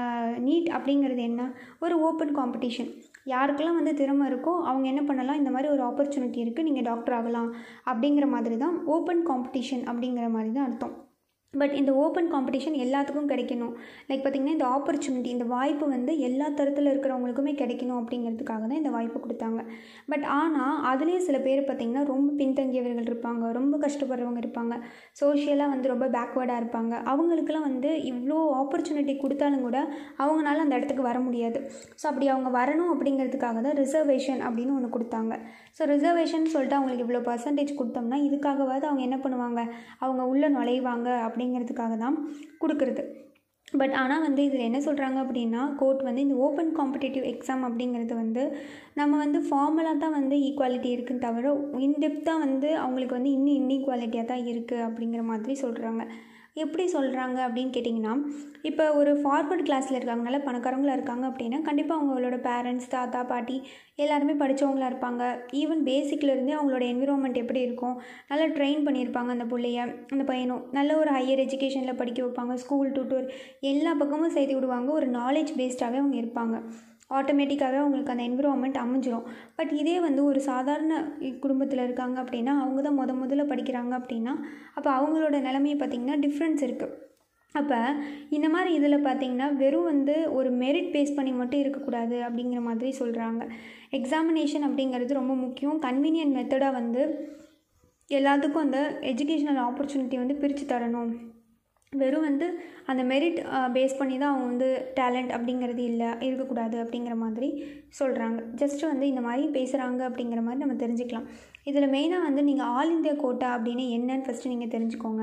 நீட் அப்படிங்கிறது என்ன, ஒரு ஓப்பன் காம்படிஷன். யாருக்கெல்லாம் வந்து திறமை இருக்கோ அவங்க என்ன பண்ணலாம், இந்த மாதிரி ஒரு ஆப்பர்ச்சுனிட்டி இருக்குது, நீங்கள் டாக்டர் ஆகலாம் அப்படிங்கிற மாதிரி தான் ஓப்பன் காம்படிஷன் அப்படிங்கிற மாதிரி தான் அர்த்தம். பட் இந்த ஓப்பன் காம்படிஷன் எல்லாத்துக்கும் கிடைக்கணும். லைக் பார்த்திங்கன்னா இந்த ஆப்பர்ச்சுனிட்டி, இந்த வாய்ப்பு வந்து எல்லா தரத்தில் இருக்கிறவங்களுக்குமே கிடைக்கணும் அப்படிங்கிறதுக்காக தான் இந்த வாய்ப்பு கொடுத்தாங்க. பட் ஆனால் அதுலேயே சில பேர் பார்த்திங்கன்னா ரொம்ப பின்தங்கியவர்கள் இருப்பாங்க, ரொம்ப கஷ்டப்படுறவங்க இருப்பாங்க, சோஷியலாக வந்து ரொம்ப பேக்வேர்டாக இருப்பாங்க. அவங்களுக்குலாம் வந்து இவ்வளோ ஆப்பர்ச்சுனிட்டி கொடுத்தாலும் கூட அவங்களால அந்த இடத்துக்கு வர முடியாது. ஸோ அப்படி அவங்க வரணும் அப்படிங்கிறதுக்காக தான் ரிசர்வேஷன் அப்படின்னு ஒன்று கொடுத்தாங்க. ஸோ ரிசர்வேஷன் சொல்லிட்டு அவங்களுக்கு இவ்வளோ பர்சன்டேஜ் கொடுத்தோம்னா இதுக்காகவாது அவங்க என்ன பண்ணுவாங்க, அவங்க உள்ளே நுழைவாங்க அப்படிங்கிறதுக்காக தான் கொடுக்குறது. பட் ஆனால் வந்து இதில் என்ன சொல்கிறாங்க அப்படின்னா, கோர்ட் வந்து இந்த ஓப்பன் காம்படிட்டிவ் எக்ஸாம் அப்படிங்கிறது வந்து நம்ம வந்து ஃபார்மலாக தான் வந்து ஈக்குவாலிட்டி இருக்குன்னு தவிர இன்டெப்த்தாக வந்து அவங்களுக்கு வந்து இன்னும் இன்இக்வாலிட்டியாக தான் இருக்குது அப்படிங்கிற மாதிரி சொல்கிறாங்க. எப்படி சொல்கிறாங்க அப்படின்னு கேட்டிங்கன்னா, இப்போ ஒரு ஃபார்வர்ட் கிளாஸில் இருக்காங்க, நல்லா பணக்காரங்களாக இருக்காங்க அப்படின்னா கண்டிப்பாக அவங்களோட பேரண்ட்ஸ், தாத்தா, பாட்டி எல்லாருமே படித்தவங்களாக இருப்பாங்க. ஈவன் பேசிக்லேருந்தே அவங்களோட என்விரான்மெண்ட் எப்படி இருக்கும், நல்லா ட்ரெயின் பண்ணியிருப்பாங்க அந்த பிள்ளைய, அந்த பையனும் நல்ல ஒரு ஹையர் எஜுகேஷனில் படிக்க வைப்பாங்க, ஸ்கூல் டியூட்டர் எல்லா பக்கமும் சேர்த்து விடுவாங்க. ஒரு நாலேஜ் பேஸ்டாகவே அவங்க இருப்பாங்க, ஆட்டோமேட்டிக்காகவே அவங்களுக்கு அந்த என்விரான்மெண்ட் அமைஞ்சிரும். பட் இதே வந்து ஒரு சாதாரண குடும்பத்தில் இருக்காங்க அப்படின்னா, அவங்க தான் முதல்ல படிக்கிறாங்க அப்படின்னா, அப்போ அவங்களோட நிலைமையை பார்த்திங்கன்னா டிஃப்ரென்ஸ் இருக்குது. அப்போ இந்த மாதிரி இதில் பார்த்திங்கன்னா வெறும் வந்து ஒரு மெரிட் பேஸ் பண்ணி மட்டும் இருக்கக்கூடாது அப்படிங்கிற மாதிரி சொல்கிறாங்க. எக்ஸாமினேஷன் அப்படிங்கிறது ரொம்ப முக்கியம். கன்வீனியன்ட் மெத்தடாக வந்து எல்லாத்துக்கும் அந்த எஜுகேஷ்னல் ஆப்பர்ச்சுனிட்டி வந்து பிரித்து தரணும். வெறும் வந்து அந்த மெரிட் பேஸ் பண்ணி தான் அவங்க வந்து டேலண்ட் அப்படிங்கிறது இருக்கக்கூடாது அப்படிங்கிற மாதிரி சொல்கிறாங்க. ஜஸ்ட்டு வந்து இந்த மாதிரி பேசுகிறாங்க அப்படிங்கிற மாதிரி நம்ம தெரிஞ்சுக்கலாம். இதில் மெயினாக வந்து நீங்கள் ஆல் இந்தியா கோட்டா அப்படின்னு என்னன்னு ஃபஸ்ட்டு நீங்கள் தெரிஞ்சுக்கோங்க.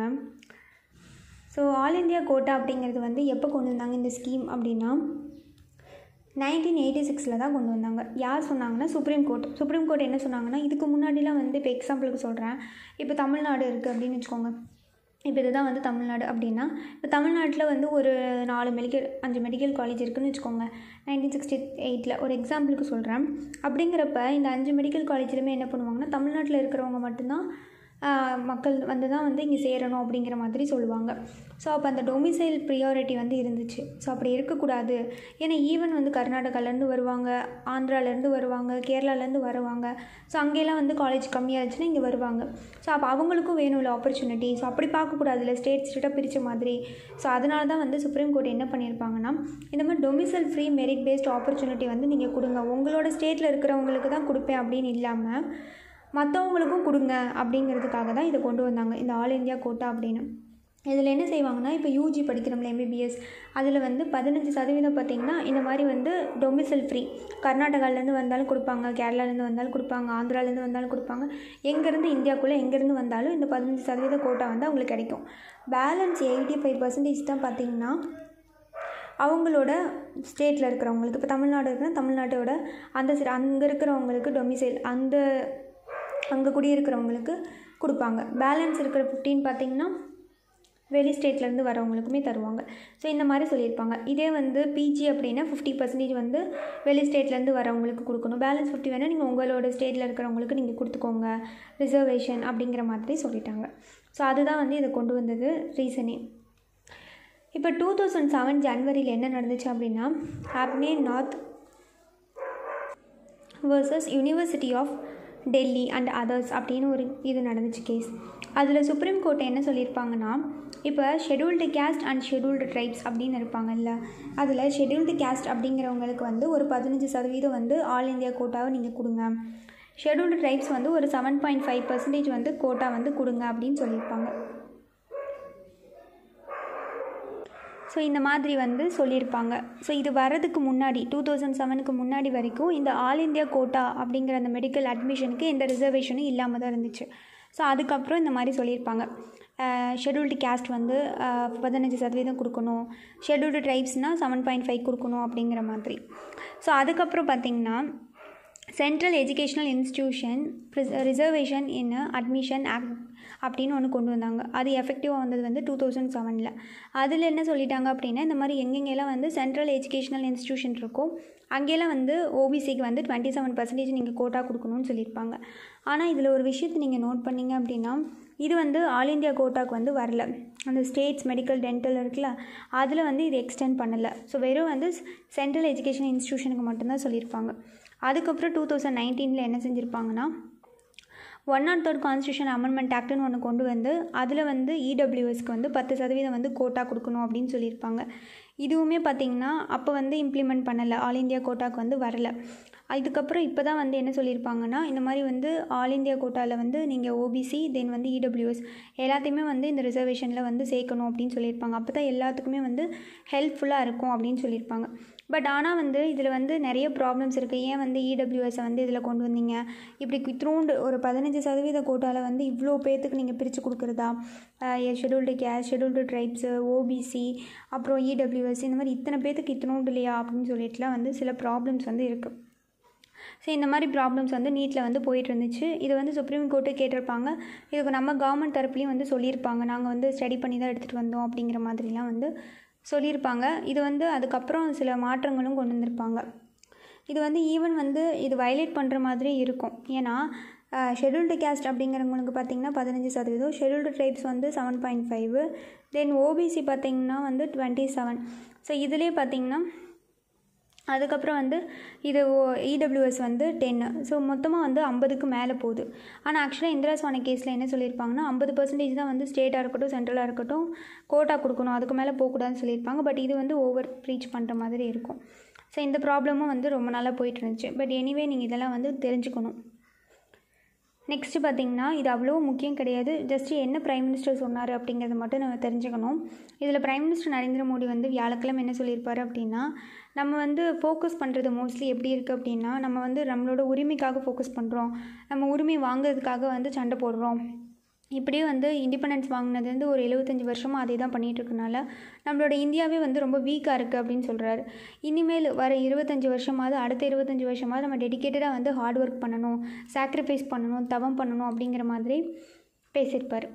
ஸோ ஆல் இந்தியா கோட்டா அப்படிங்கிறது வந்து எப்போ கொண்டு வந்தாங்க இந்த ஸ்கீம் அப்படின்னா 1986 தான் கொண்டு வந்தாங்க. யார் சொன்னாங்கன்னா சுப்ரீம் கோர்ட் என்ன சொன்னாங்கன்னா, இதுக்கு முன்னாடிலாம் வந்து இப்போ எக்ஸாம்பிளுக்கு சொல்கிறேன், இப்போ தமிழ்நாடு இருக்குது அப்படின்னு வச்சுக்கோங்க. இப்போ இதுதான் வந்து தமிழ்நாடு அப்படின்னா, இப்போ தமிழ்நாட்டில் வந்து ஒரு 5 மெடிக்கல் காலேஜ் இருக்குதுன்னு வச்சுக்கோங்க. 1968 ஒரு எக்ஸாம்பிளுக்கு சொல்கிறேன். அப்படிங்கிறப்ப இந்த 5 மெடிக்கல் காலேஜ்லையுமே என்ன பண்ணுவாங்கன்னா, தமிழ்நாட்டில் இருக்கிறவங்க மட்டும்தான் மக்கள் வந்து தான் வந்து இங்கே சேரணும் அப்படிங்கிற மாதிரி சொல்லுவாங்க. ஸோ அப்போ அந்த டொமிசைல் ப்ரியாரிட்டி வந்து இருந்துச்சு. ஸோ அப்படி இருக்கக்கூடாது. ஏன்னா ஈவன் வந்து கர்நாடகாலேருந்து வருவாங்க, ஆந்திராலேருந்து வருவாங்க, கேரளாலேருந்து வருவாங்க. ஸோ அங்கேலாம் வந்து காலேஜ் கம்மியாக இருந்துச்சுன்னா இங்கே வருவாங்க. ஸோ அப்போ அவங்களுக்கும் வேணும்ல ஆப்பர்ச்சுனிட்டி. ஸோ அப்படி பார்க்கக்கூடாதுல, ஸ்டேட்டாக பிரித்த மாதிரி. ஸோ அதனால தான் வந்து சுப்ரீம் கோர்ட் என்ன பண்ணியிருப்பாங்கன்னா, இந்த மாதிரி domicile free merit based opportunity வந்து நீங்கள் கொடுங்க, உங்களோட ஸ்டேட்டில் இருக்கிறவங்களுக்கு தான் கொடுப்பேன் அப்படின்னு இல்லாமல் மற்றவங்களுக்கும் கொடுங்க அப்படிங்கிறதுக்காக தான் இதை கொண்டு வந்தாங்க, இந்த ஆல் இந்தியா கோட்டா அப்படின்னு. இதில் என்ன செய்வாங்கன்னா, இப்போ யூஜி படிக்கிறோம்ல எம்பிபிஎஸ், அதில் வந்து 15% பார்த்திங்கன்னா இந்த மாதிரி வந்து டொமிசைல் ஃப்ரீ, கர்நாடகாலேருந்து வந்தாலும் கொடுப்பாங்க, கேரளாலேருந்து வந்தாலும் கொடுப்பாங்க, ஆந்திராலேருந்து வந்தாலும் கொடுப்பாங்க, எங்கேருந்து இந்தியாவுக்குள்ளே எங்கேருந்து வந்தாலும் இந்த 15% கோட்டா வந்து அவங்களுக்கு கிடைக்கும். பேலன்ஸ் 85% தான் பார்த்திங்கன்னா அவங்களோட ஸ்டேட்டில் இருக்கிறவங்களுக்கு. இப்போ தமிழ்நாடு இருக்குன்னா தமிழ்நாட்டோட அங்கே இருக்கிறவங்களுக்கு டொமிசைல் அங்கே குடியிருக்கிறவங்களுக்கு கொடுப்பாங்க. பேலன்ஸ் இருக்கிற 15 பார்த்திங்கன்னா வெளி ஸ்டேட்லேருந்து வரவங்களுக்குமே தருவாங்க. ஸோ இந்த மாதிரி சொல்லியிருப்பாங்க. இதே வந்து பிஜி அப்படின்னா 50% வந்து வெளி ஸ்டேட்லேருந்து வரவங்களுக்கு கொடுக்கணும், பேலன்ஸ் 50 வேணால் நீங்கள் உங்களோட ஸ்டேட்டில் இருக்கிறவங்களுக்கு நீங்கள் கொடுத்துக்கோங்க, ரிசர்வேஷன் அப்படிங்கிற மாதிரி சொல்லிட்டாங்க. ஸோ அதுதான் வந்து இதை கொண்டு வந்தது ரீசனே. இப்போ 2007 ஜனவரியில் என்ன நடந்துச்சு அப்படின்னா, versus university of Delhi and others அப்படின்னு ஒரு இது நடந்துச்சு கேஸ். அதில் சுப்ரீம் கோர்ட் என்ன சொல்லியிருப்பாங்கன்னா, இப்போ scheduled caste and scheduled tribes அப்படின்னு இருப்பாங்கல்ல, அதில் ஷெட்யூல்டு கேஸ்ட் அப்படிங்கிறவங்களுக்கு வந்து ஒரு 15% வந்து ஆல் இந்தியா கோட்டாவை நீங்கள் கொடுங்க, ஷெட்யூல்டு ட்ரைப்ஸ் வந்து ஒரு 7.5% வந்து கோட்டா வந்து கொடுங்க அப்படின்னு சொல்லியிருப்பாங்க. ஸோ இந்த மாதிரி வந்து சொல்லியிருப்பாங்க. ஸோ இது வரதுக்கு முன்னாடி 2007க்கு முன்னாடி வரைக்கும் இந்த ஆல் இந்தியா கோட்டா அப்படிங்கிற அந்த மெடிக்கல் அட்மிஷனுக்கு எந்த ரிசர்வேஷனும் இல்லாமல் தான் இருந்துச்சு. ஸோ அதுக்கப்புறம் இந்த மாதிரி சொல்லியிருப்பாங்க, ஷெட்யூல்டு கேஸ்ட் வந்து 15% கொடுக்கணும், ஷெட்யூல்டு ட்ரைப்ஸ்னால் 7.5 கொடுக்கணும் அப்படிங்கிற மாதிரி. ஸோ அதுக்கப்புறம் பார்த்திங்கன்னா central educational institution reservation in admission act அப்படின்னு ஒன்று கொண்டு வந்தாங்க. அது எஃபெக்டிவாக வந்தது வந்து 2007. அதில் என்ன சொல்லிட்டாங்க அப்படின்னா, இந்த மாதிரி எங்கெங்கெல்லாம் வந்து சென்ட்ரல் எஜுகேஷ்னல் இன்ஸ்டிடியூஷன் இருக்கோ அங்கெல்லாம் வந்து ஓபிசிக்கு வந்து 27% நீங்கள் கோட்டா கொடுக்கணும்னு சொல்லியிருப்பாங்க. ஆனால் இதில் ஒரு விஷயத்தை நீங்கள் நோட் பண்ணிங்க அப்படின்னா, இது வந்து ஆல் இந்தியா கோட்டாக்கு வந்து வரல. அந்த ஸ்டேட்ஸ் மெடிக்கல் டென்டல் இருக்குல்ல, அதில் வந்து இது எக்ஸ்டெண்ட் பண்ணலை. ஸோ வெறும் வந்து சென்ட்ரல் எஜுகேஷன் இன்ஸ்டிடியூஷனுக்கு மட்டும்தான் சொல்லியிருப்பாங்க. அதுக்கப்புறம் 2019 என்ன செஞ்சுருப்பாங்கன்னா, 103 கான்ஸ்டியூஷன் அமெண்ட்மெண்ட் ஆக்ட்னு ஒன்று கொண்டு வந்து அதில் வந்து இடபிள்யூஎஸ்க்கு வந்து 10% வந்து கோட்டா கொடுக்கணும் அப்படின்னு சொல்லியிருப்பாங்க. இதுவுமே பார்த்திங்கன்னா அப்போ வந்து இம்ப்ளிமெண்ட் பண்ணலை, ஆல் இந்தியா கோட்டாக்கு வந்து வரலை. அதுக்கப்புறம் இப்போ தான் வந்து என்ன சொல்லியிருப்பாங்கன்னா, இந்த மாதிரி வந்து ஆல் இந்தியா கோட்டாவில் வந்து நீங்கள் ஓபிசி தென் வந்து இடபிள்யூஎஸ் எல்லாத்தையுமே வந்து இந்த ரிசர்வேஷனில் வந்து சேர்க்கணும் அப்படின்னு சொல்லியிருப்பாங்க. அப்போ தான் எல்லாத்துக்குமே வந்து ஹெல்ப்ஃபுல்லாக இருக்கும் அப்படின்னு சொல்லியிருப்பாங்க. பட் ஆனால் வந்து இதில் வந்து நிறைய ப்ராப்ளம்ஸ் இருக்குது. ஏன் வந்து இடபிள்யூஎஸை வந்து இதில் கொண்டு வந்தீங்க, இப்படி இத்ரூண்டு ஒரு 15% கோட்டாவில் வந்து இவ்வளோ பேர்த்துக்கு நீங்கள் பிரித்து கொடுக்குறதா, scheduled caste, scheduled tribes, OBC, அப்புறம் இடபிள்யூஎஸ், இந்த மாதிரி இத்தனை பேர்த்துக்கு இத்தனோண்டு இல்லையா அப்படின்னு சொல்லிட்டுலாம் வந்து சில ப்ராப்ளம்ஸ் வந்து இருக்குது. ஸோ இந்த மாதிரி ப்ராப்ளம்ஸ் வந்து நீட்டில் வந்து போயிட்டு இருந்துச்சு. இது வந்து சுப்ரீம் கோர்ட்டு கேட்டிருப்பாங்க. இதுக்கு நம்ம கவர்மெண்ட் தரப்புலையும் வந்து சொல்லியிருப்பாங்க, நாங்கள் வந்து ஸ்டடி பண்ணி தான் எடுத்துகிட்டு வந்தோம் அப்படிங்கிற மாதிரிலாம் வந்து சொல்லியிருப்பாங்க. இது வந்து அதுக்கப்புறம் சில மாற்றங்களும் கொண்டு வந்திருப்பாங்க. இது வந்து ஈவன் வந்து இது வயலேட் பண்ணுற மாதிரி இருக்கும். ஏன்னா ஷெட்யூல்டு கேஸ்ட் அப்படிங்கிறவங்களுக்கு பார்த்திங்கன்னா 15%, ஷெட்யூல்டு ட்ரைப்ஸ் வந்து 7.5, தென் ஓபிசி பார்த்திங்கன்னா வந்து 27. ஸோ இதிலே பார்த்திங்கன்னா அதுக்கப்புறம் வந்து இது இடபிள்யூஎஸ் வந்து 10. ஸோ மொத்தமாக வந்து 50க்கு மேலே போகுது. ஆனால் ஆக்சுவலாக இந்திரா சுவானி கேஸில் என்ன சொல்லியிருப்பாங்கன்னா, 50% தான் வந்து ஸ்டேட்டாக இருக்கட்டும் சென்ட்ரலாக இருக்கட்டும் கோட்டா கொடுக்கணும், அதுக்கு மேலே போகக்கூடாதுன்னு சொல்லியிருப்பாங்க. பட் இது வந்து ஓவர் ரீச் பண்ணுற மாதிரி இருக்கும். ஸோ இந்த ப்ராப்ளமும் வந்து ரொம்ப நாளாக போயிட்டு இருந்துச்சு. பட் எனிவே நீங்கள் இதெல்லாம் வந்து தெரிஞ்சுக்கணும். நெக்ஸ்ட்டு பார்த்திங்கன்னா, இது அவ்வளோ முக்கியம் கிடையாது. ஜஸ்ட்டு என்ன பிரைம் மினிஸ்டர் சொன்னார் அப்படிங்கிறத மட்டும் நம்ம தெரிஞ்சுக்கணும். இதில் பிரைம் மினிஸ்டர் நரேந்திர மோடி வந்து வியாழக்கிழமை என்ன சொல்லியிருப்பார் அப்படின்னா, நம்ம வந்து ஃபோக்கஸ் பண்ணுறது மோஸ்ட்லி எப்படி இருக்குது அப்படின்னா, நம்ம வந்து நம்மளோட உரிமைக்காக ஃபோக்கஸ் பண்ணுறோம், நம்ம உரிமை வாங்குறதுக்காக வந்து சண்டை போடுறோம். இப்படியே வந்து இண்டிபெண்டன்ஸ் வாங்கினதுலேருந்து ஒரு 75 வருஷமாக அதே தான் பண்ணிகிட்ருக்கனால நம்மளோட இந்தியாவே வந்து ரொம்ப வீக்காக இருக்குது அப்படின்னு சொல்கிறாரு. இனிமேல் வர 25 வருஷமாவது, அடுத்த 25 வருஷமாவது நம்ம டெடிக்கேட்டடாக வந்து ஹார்ட் ஒர்க் பண்ணணும், சாக்ரிஃபைஸ் பண்ணணும், தவம் பண்ணணும் அப்படிங்கிற மாதிரி பேசியிருப்பார்.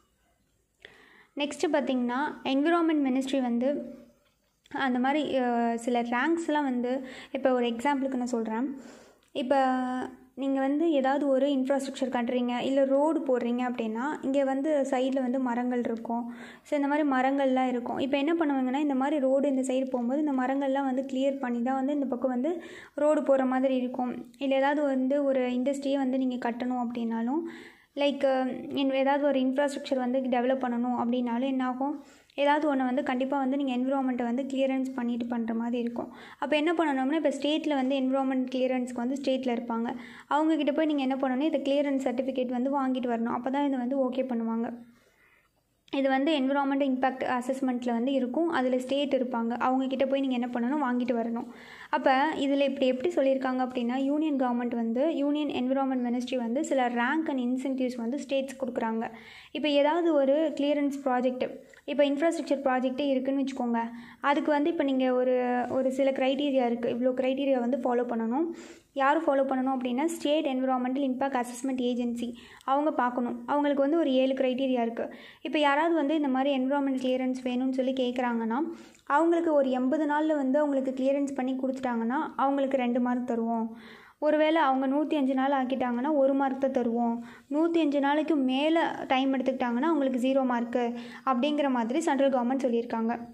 நெக்ஸ்ட்டு பார்த்திங்கன்னா, என்விரான்மெண்ட் மினிஸ்ட்ரி வந்து அந்த மாதிரி சில ரேங்க்ஸ்லாம் வந்து, இப்போ ஒரு எக்ஸாம்பிளுக்கு நான் சொல்கிறேன். இப்போ நீங்கள் வந்து ஏதாவது ஒரு இன்ஃப்ராஸ்ட்ரக்சர் கட்டுறீங்க, இல்லை ரோடு போடுறீங்க அப்படின்னா, இங்கே வந்து சைடில் வந்து மரங்கள் இருக்கும். ஸோ இந்த மாதிரி மரங்கள்லாம் இருக்கும். இப்போ என்ன பண்ணுவாங்கன்னா, இந்த மாதிரி ரோடு இந்த சைடு போகும்போது இந்த மரங்கள்லாம் வந்து கிளியர் பண்ணி தான் வந்து இந்த பக்கம் வந்து ரோடு போகிற மாதிரி இருக்கும். இல்லை ஏதாவது வந்து ஒரு இண்டஸ்ட்ரியை வந்து நீங்கள் கட்டணும் அப்படின்னாலும், லைக் ஏதாவது ஒரு இன்ஃப்ராஸ்ட்ரக்சர் வந்து டெவலப் பண்ணணும் அப்படின்னாலும் என்னாகும், ஏதாவது ஒன்று வந்து கண்டிப்பாக வந்து நீங்கள் என்விரான்மெண்ட்டை வந்து கிளியரன்ஸ் பண்ணிட்டு பண்ணுற மாதிரி இருக்கும். அப்போ என்ன பண்ணணும்னா, இப்போ ஸ்டேட்டில் வந்து என்விரான்மெண்ட் கிளியரன்ஸ்க்கு வந்து ஸ்டேட்டில் இருப்பாங்க, அவங்கக்கிட்ட போய் நீங்கள் என்ன பண்ணணும், இந்த கிளியரன்ஸ் சர்டிஃபிகேட் வந்து வாங்கிட்டு வரணும். அப்போ தான் இதை வந்து ஓகே பண்ணுவாங்க. இது வந்து என்விரான்மெண்ட் இம்பேக்ட் அசஸ்மெண்ட்டில் வந்து இருக்கும். அதில் ஸ்டேட் இருப்பாங்க, அவங்கக்கிட்ட போய் நீங்கள் என்ன பண்ணணும், வாங்கிட்டு வரணும். அப்போ இதில் இப்படி எப்படி சொல்லியிருக்காங்க அப்படின்னா, யூனியன் கவர்மெண்ட் வந்து யூனியன் என்விரான்மெண்ட் மினிஸ்ட்ரி வந்து சில ரேங்க் அண்ட் இன்சென்டிவ்ஸ் வந்து ஸ்டேட்ஸ் கொடுக்குறாங்க. இப்போ ஏதாவது ஒரு கிளியரன்ஸ் ப்ராஜெக்ட், இப்போ இன்ஃப்ராஸ்ட்ரக்சர் ப்ராஜெக்டே இருக்குதுன்னு வச்சுக்கோங்க. அதுக்கு வந்து இப்போ நீங்கள் ஒரு சில க்ரைட்டீரியா இருக்குது, இவ்வளோ க்ரைட்டீரியா வந்து ஃபாலோ பண்ணணும். யார் ஃபாலோ பண்ணணும் அப்படின்னா, state environmental impact assessment agency அவங்க பார்க்கணும். அவங்களுக்கு வந்து ஒரு 7 க்ரைட்டீரியா இருக்குது. இப்போ யாராவது வந்து இந்த மாதிரி என்விரான்மெண்ட் கிளியரன்ஸ் வேணும்னு சொல்லி கேட்குறாங்கன்னா, அவங்களுக்கு ஒரு 80 நாளில் வந்து அவங்களுக்கு கிளியரன்ஸ் பண்ணி கொடுத்துட்டாங்கன்னா அவங்களுக்கு 2 மார்க் தருவோம். ஒருவேளை அவங்க 105 நாள் ஆக்கிட்டாங்கன்னா 1 மார்க் தான் தருவோம். 105 நாளைக்கு மேலே டைம் எடுத்துக்கிட்டாங்கன்னா அவங்களுக்கு 0 மார்க்கு அப்படிங்கிற மாதிரி சென்ட்ரல் கவர்மெண்ட் சொல்லியிருக்காங்க.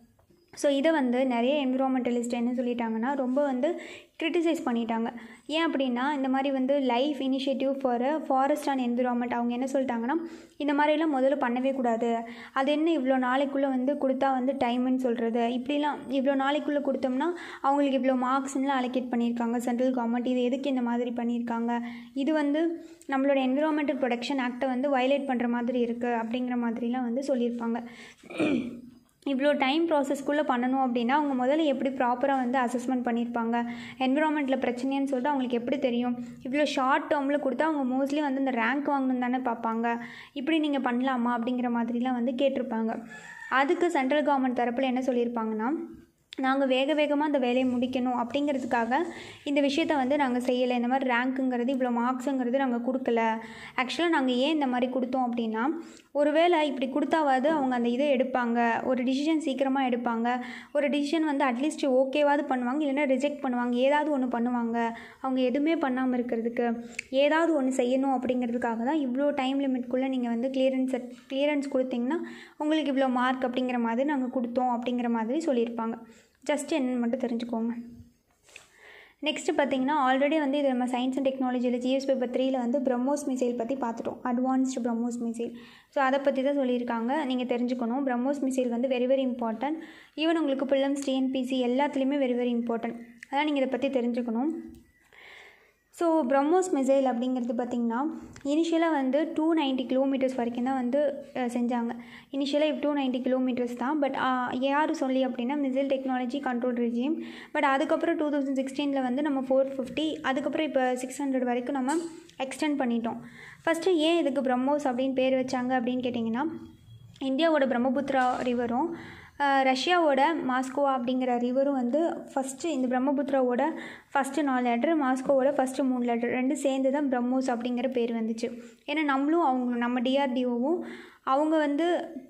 ஸோ இதை வந்து நிறைய என்விரான்மெண்டலிஸ்ட் என்ன சொல்லிட்டாங்கன்னா ரொம்ப வந்து கிரிட்டிசைஸ் பண்ணிட்டாங்க. ஏன் அப்படின்னா இந்த மாதிரி வந்து life initiative for forest and environment அவங்க என்ன சொல்லிட்டாங்கன்னா இந்த மாதிரிலாம் முதல்ல பண்ணவே கூடாது. அது என்ன இவ்வளோ நாளைக்குள்ளே வந்து கொடுத்தா வந்து டைமுன்னு சொல்கிறது, இப்படிலாம் இவ்வளோ நாளைக்குள்ளே கொடுத்தோம்னா அவங்களுக்கு இவ்வளோ மார்க்ஸ்லாம் அலோகேட் பண்ணியிருக்காங்க சென்ட்ரல் கவர்மெண்ட், இது எதுக்கு இந்த மாதிரி பண்ணியிருக்காங்க, இது வந்து நம்மளோட என்விரான்மெண்டல் ப்ரொடெக்ஷன் ஆக்டை வந்து வயலேட் பண்ணுற மாதிரி இருக்குது அப்படிங்கிற மாதிரிலாம் வந்து சொல்லியிருப்பாங்க. இவ்வளோ டைம் ப்ராசஸ்க்குள்ளே பண்ணணும் அப்படின்னா அவங்க முதல்ல எப்படி ப்ராப்பராக வந்து அசஸ்மெண்ட் பண்ணியிருப்பாங்க, என்விரான்மெண்ட்டில் பிரச்சனைன்னு சொல்லிட்டு அவங்களுக்கு எப்படி தெரியும். இவ்வளோ ஷார்ட் டேர்மில் கொடுத்தா அவங்க மோஸ்ட்லி வந்து இந்த ரேங்க் வாங்கணுன்னு தானே பார்ப்பாங்க, இப்படி நீங்கள் பண்ணலாமா அப்படிங்கிற மாதிரிலாம் வந்து கேட்டிருப்பாங்க. அதுக்கு சென்ட்ரல் கவர்மெண்ட் தரப்பில் என்ன சொல்லியிருப்பாங்கன்னா நாங்கள் வேகமாக அந்த வேலையை முடிக்கணும் அப்படிங்கிறதுக்காக இந்த விஷயத்த வந்து நாங்கள் செய்யலை, இந்த மாதிரி ரேங்க்குங்கிறது இவ்வளோ மார்க்ஸுங்கிறது நாங்கள் கொடுக்கல. ஆக்சுவலாக நாங்கள் ஏன் இந்த மாதிரி கொடுத்தோம் அப்படின்னா ஒருவேளை இப்படி கொடுத்தாவது அவங்க அந்த இதை எடுப்பாங்க, ஒரு டிசிஷன் சீக்கிரமாக எடுப்பாங்க, ஒரு டிசிஷன் வந்து அட்லீஸ்ட் ஓகேவாது பண்ணுவாங்க, இல்லைன்னா ரிஜெக்ட் பண்ணுவாங்க, ஏதாவது ஒன்று பண்ணுவாங்க. அவங்க எதுவுமே பண்ணாமல் இருக்கிறதுக்கு ஏதாவது ஒன்று செய்யணும் அப்படிங்கிறதுக்காக தான் இவ்வளோ டைம் லிமிட்குள்ளே நீங்கள் வந்து கிளியரன்ஸ் கொடுத்தீங்கன்னா உங்களுக்கு இவ்வளோ மார்க் அப்படிங்கிற மாதிரி நாங்கள் கொடுத்தோம் அப்படிங்கிற மாதிரி சொல்லியிருப்பாங்க. ஜஸ்ட் என்னென்னு மட்டும் தெரிஞ்சுக்கோங்க. நெக்ஸ்ட்டு பார்த்திங்கன்னா ஆல்ரெடி வந்து இது நம்ம சயின்ஸ் அண்ட் டெக்னாலஜியில் ஜிஎஸ் பேப்பர் 3ல் வந்து பிரம்மோஸ் மிசைல் பற்றி பார்த்துட்டோம், அட்வான்ஸ்டு பிரம்மோஸ் மிசைல். ஸோ அதை பற்றி தான் சொல்லியிருக்காங்க, நீங்கள் தெரிஞ்சுக்கணும். பிரம்மோஸ் மிசைல் வந்து வெரி இம்பார்ட்டன்ட். ஈவன் உங்களுக்கு பிலிம்ஸ் TNPSC எல்லாத்துலேயுமே வெரி இம்பார்ட்டன்ட். அதான் நீங்கள் இதை பற்றி தெரிஞ்சுக்கணும். ஸோ பிரம்மோஸ் மிசைல் அப்படிங்கிறது பார்த்திங்கன்னா இனிஷியலாக வந்து 290 கிலோமீட்டர்ஸ் வரைக்கும் தான் வந்து செஞ்சாங்க. இனிஷியலாக 290 கிலோமீட்டர்ஸ் தான். பட் யார் சொல்லி அப்படின்னா missile technology control regime. But அதுக்கப்புறம் 2016 வந்து நம்ம 450, அதுக்கப்புறம் இப்போ 600 வரைக்கும் நம்ம எக்ஸ்டெண்ட் பண்ணிட்டோம். ஃபஸ்ட்டு ஏன் இதுக்கு பிரம்மோஸ் அப்படின்னு பேர் வச்சாங்க அப்படின்னு கேட்டிங்கன்னா இந்தியாவோட பிரம்மபுத்திரா ரிவரும் ரஷ்யாவோட மாஸ்கோவா அப்படிங்கிற ரிவரும் வந்து ஃபஸ்ட்டு இந்த பிரம்மபுத்திராவோட ஃபஸ்ட்டு 4 லெட்டர், மாஸ்கோவோட ஃபஸ்ட்டு 3 லெட்டர் ரெண்டும் சேர்ந்து தான் பிரம்மோஸ் அப்படிங்கிற பேர் வந்துச்சு. ஏன்னா நம்ம DRDOவும் அவங்க வந்து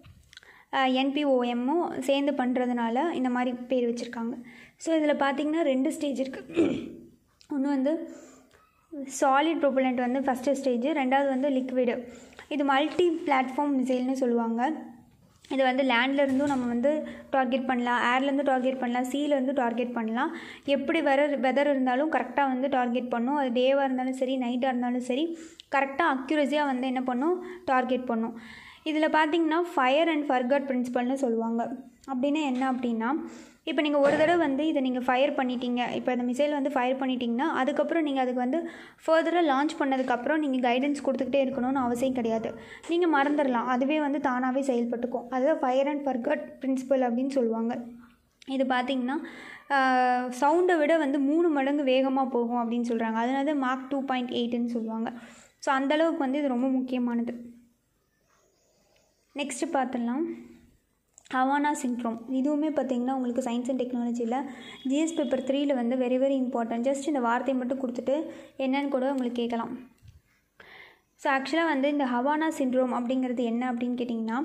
NPOMமும் சேர்ந்து பண்ணுறதுனால இந்த மாதிரி பேர் வச்சுருக்காங்க. ஸோ இதில் பார்த்திங்கன்னா 2 ஸ்டேஜ் இருக்குது. ஒன்று வந்து சாலிட் ப்ரொபலண்ட் வந்து ஃபஸ்ட்டு ஸ்டேஜ், ரெண்டாவது வந்து லிக்விடு. இது மல்டி பிளாட்ஃபார்ம் மிசைல்னு சொல்லுவாங்க. இது வந்து லேண்ட்லேருந்தும் நம்ம வந்து டார்கெட் பண்ணலாம், ஏர்லேருந்து டார்கெட் பண்ணலாம், சீலேருந்து டார்கெட் பண்ணலாம். எப்படி வெதர் இருந்தாலும் கரெக்டாக வந்து டார்கெட் பண்ணும். அது டேவாக இருந்தாலும் சரி நைட்டாக இருந்தாலும் சரி கரெக்டாக அக்யூரஸியாக வந்து என்ன பண்ணும், டார்கெட் பண்ணும். இதில் பார்த்திங்கன்னா ஃபயர் அண்ட் ஃபர்கட் பிரின்சிபல்னு சொல்லுவாங்க. அப்படின்னா என்ன அப்படின்னா இப்போ நீங்கள் ஒரு தடவை வந்து இதை நீங்கள் ஃபயர் பண்ணிட்டீங்க, இப்போ இந்த மிசைல் வந்து ஃபயர் பண்ணிட்டீங்கன்னா அதுக்கப்புறம் நீங்கள் அதுக்கு வந்து ஃபர்தராக லான்ச் பண்ணதுக்கப்புறம் நீங்கள் கைடன்ஸ் கொடுத்துக்கிட்டே இருக்கணும்னு அவசியம் கிடையாது. நீங்கள் மறந்துடலாம், அதுவே வந்து தானாகவே செயல்பட்டுக்கும். அதுதான் ஃபயர் அண்ட் ஃபர்கட் பிரின்சிபல் அப்படின்னு சொல்லுவாங்க. இது பார்த்திங்கன்னா சவுண்டை விட வந்து 3 மடங்கு வேகமாக போகும் அப்படின்னு சொல்கிறாங்க. அதனால தான் மார்க் 2.8ன்னு சொல்லுவாங்க. ஸோ அந்தளவுக்கு வந்து இது ரொம்ப முக்கியமானது. நெக்ஸ்ட்டு பார்த்துடலாம் ஹவானா சிண்ட்ரோம். இதுவுமே பார்த்திங்கன்னா உங்களுக்கு சயின்ஸ் அண்ட் டெக்னாலஜியில் ஜிஎஸ் பேப்பர் 3ல் வந்து வெரி இம்பார்ட்டன்ட். ஜஸ்ட் இந்த வார்த்தையை மட்டும் கொடுத்துட்டு என்னன்னு கூட உங்களுக்கு கேட்கலாம். ஸோ ஆக்சுவலாக வந்து இந்த ஹவானா சிண்ட்ரோம் அப்படிங்கிறது என்ன அப்படின்னு கேட்டிங்கன்னா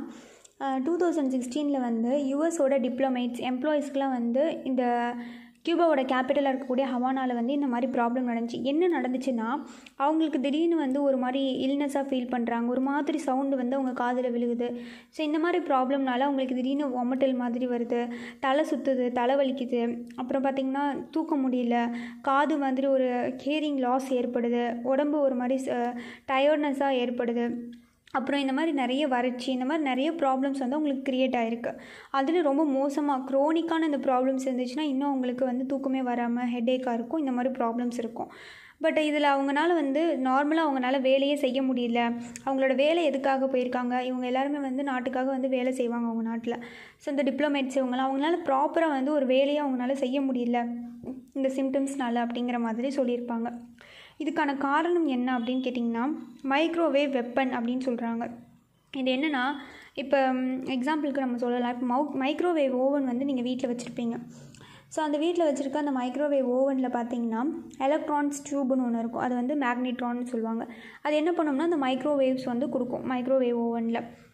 2016 வந்து யூஎஸோட டிப்ளமேட்ஸ் எம்ப்ளாயீஸ்க்கெலாம் வந்து இந்த கியூபாவோட கேபிட்டலாக இருக்கக்கூடிய ஹவானாவில் வந்து இந்த மாதிரி ப்ராப்ளம் நடந்துச்சு. என்ன நடந்துச்சுன்னா அவங்களுக்கு திடீர்னு வந்து ஒரு மாதிரி இல்னஸாக ஃபீல் பண்ணுறாங்க, ஒரு மாதிரி சவுண்டு வந்து அவங்க காதில் விழுகுது. ஸோ இந்த மாதிரி ப்ராப்ளம்னால அவங்களுக்கு திடீர்னு வாமிட்டல் மாதிரி வருது, தலை சுற்றுது, தலை வலிக்குது, அப்புறம் பார்த்திங்கன்னா தூக்க முடியல, காது மாதிரி ஒரு ஹியரிங் லாஸ் ஏற்படுது, உடம்பு ஒரு மாதிரி டயர்ட்னஸாக ஏற்படுது, அப்புறம் இந்த மாதிரி நிறைய வறட்சி, இந்த மாதிரி நிறைய ப்ராப்ளம்ஸ் வந்து உங்களுக்கு க்ரியேட் ஆகிருக்கு. அதில் ரொம்ப மோசமாக க்ரோனிக்கான இந்த ப்ராப்ளம்ஸ் இருந்துச்சுன்னா இன்னும் அவங்களுக்கு வந்து தூக்கமே வராமல் ஹெட்டேக்காக இருக்கும், இந்த மாதிரி ப்ராப்ளம்ஸ் இருக்கும். பட் இதில் அவங்களால வந்து நார்மலாக அவங்களால வேலையே செய்ய முடியல. அவங்களோட வேலை எதுக்காக போயிருக்காங்க, இவங்க எல்லாருமே வந்து நாட்டுக்காக வந்து வேலை செய்வாங்க அவங்க நாட்டில். ஸோ இந்த டிப்ளமேட்ஸ் அவங்களால ப்ராப்பராக வந்து ஒரு வேலையை அவங்களால செய்ய முடியல இந்த சிம்டம்ஸ்னால அப்படிங்கிற மாதிரி சொல்லியிருப்பாங்க. இதுக்கான காரணம் என்ன அப்படின்னு கேட்டிங்கன்னா மைக்ரோவேவ் வெப்பன் அப்படின்னு சொல்கிறாங்க. இது என்னென்னா இப்போ எக்ஸாம்பிளுக்கு நம்ம சொல்லலாம், இப்போ மைக்ரோவேவ் ஓவன் வந்து நீங்கள் வீட்டில் வச்சுருப்பீங்க. ஸோ அந்த வீட்டில் வச்சுருக்க அந்த மைக்ரோவேவ் ஓவனில் பார்த்தீங்கன்னா எலக்ட்ரான்ஸ் டியூப்னு ஒன்று இருக்கும், அது வந்து மேக்னெட்ரான்னு சொல்லுவாங்க. அது என்ன பண்ணோம்னா அந்த மைக்ரோவேவ்ஸ் வந்து கொடுக்கும் மைக்ரோவேவ் ஓவனில்.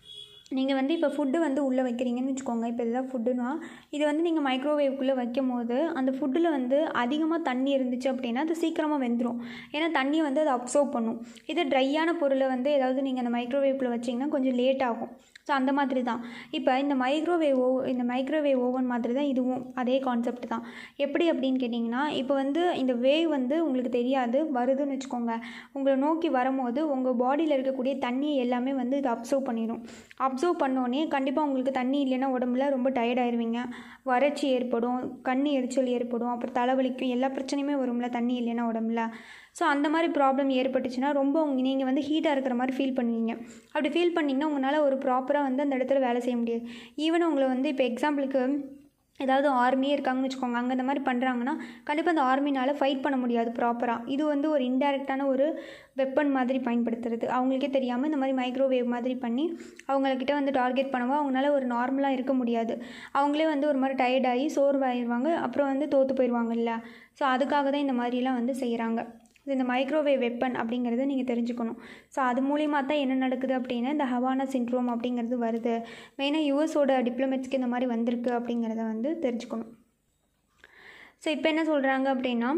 நீங்கள் வந்து இப்போ ஃபுட்டு வந்து உள்ளே வைக்கிறீங்கன்னு வச்சுக்கோங்க. இப்போ இதுதான் ஃபுட்டுனா, இது வந்து நீங்கள் மைக்ரோவேவ்க்குள்ளே வைக்கும் போது அந்த ஃபுட்டில் வந்து அதிகமாக தண்ணி இருந்துச்சு அப்படின்னா அது சீக்கிரமாக வெந்துடும். ஏன்னா தண்ணி வந்து அதை அப்சர்வ் பண்ணும். இதே ட்ரையான பொருளை வந்து ஏதாவது நீங்கள் அந்த மைக்ரோவேவ்க்குள்ளே வச்சிங்கன்னா கொஞ்சம் லேட் ஆகும். ஸோ அந்த மாதிரி தான் இப்போ இந்த மைக்ரோவேவ் ஓவன் மாதிரி தான் இதுவும் அதே கான்செப்ட் தான். எப்படி அப்படின்னு கேட்டிங்கன்னா, இப்போ வந்து இந்த வேவ் வந்து உங்களுக்கு தெரியாது வருதுன்னு வச்சுக்கோங்க. உங்களை நோக்கி வரும்போது உங்கள் பாடியில் இருக்கக்கூடிய தண்ணி எல்லாமே வந்து இது அப்சர்வ் பண்ணிடும். அப்சர்வ் பண்ணோடனே கண்டிப்பாக உங்களுக்கு தண்ணி இல்லைன்னா உடம்புல ரொம்ப டயர்டாயிருவீங்க, வறட்சி ஏற்படும், கண் எரிச்சல் ஏற்படும், அப்புறம் தலைவலிக்கும், எல்லா பிரச்சனையுமே வரும்ல தண்ணி இல்லைன்னா உடம்புல. ஸோ அந்த மாதிரி ப்ராப்ளம் ஏற்பட்டுச்சுன்னா ரொம்ப நீங்கள் வந்து ஹீட்டாக இருக்கிற மாதிரி ஃபீல் பண்ணுவீங்க. அப்படி ஃபீல் பண்ணிங்கன்னா உங்களால் ஒரு ப்ராப்பராக வந்து அந்த இடத்துல வேலை செய்ய முடியாது. ஈவன் உங்களை வந்து இப்போ எக்ஸாம்பிளுக்கு ஏதாவது ஆர்மியே இருக்காங்கன்னு வச்சுக்கோங்க, அங்கே இந்த மாதிரி பண்ணுறாங்கன்னா கண்டிப்பாக அந்த ஆர்மினால் ஃபைட் பண்ண முடியாது ப்ராப்பராக. இது வந்து ஒரு இன்டைரக்டான ஒரு வெப்பன் மாதிரி பயன்படுத்துறது. அவங்களுக்கே தெரியாமல் இந்த மாதிரி மைக்ரோவேவ் மாதிரி பண்ணி அவங்கக்கிட்ட வந்து டார்கெட் பண்ணவோ அவங்களால ஒரு நார்மலாக இருக்க முடியாது. அவங்களே வந்து ஒரு மாதிரி டயர்டாகி சோர்வாயிருவாங்க, அப்புறம் வந்து தோற்று போயிடுவாங்கல்ல. ஸோ அதுக்காக தான் இந்த மாதிரிலாம் வந்து செய்கிறாங்க. இந்த மைக்ரோவேவ் வெப்பன் அப்படிங்கிறத நீங்கள் தெரிஞ்சுக்கணும். ஸோ அது மூலிமா தான் என்ன நடக்குது அப்படின்னா இந்த ஹவானா சிண்ட்ரோம் அப்படிங்கிறது வருது. மெயினாக யூஎஸோட டிப்ளமேட்ஸ்க்கு இந்த மாதிரி வந்திருக்கு அப்படிங்கிறத வந்து தெரிஞ்சுக்கணும். ஸோ இப்போ என்ன சொல்கிறாங்க அப்படின்னா,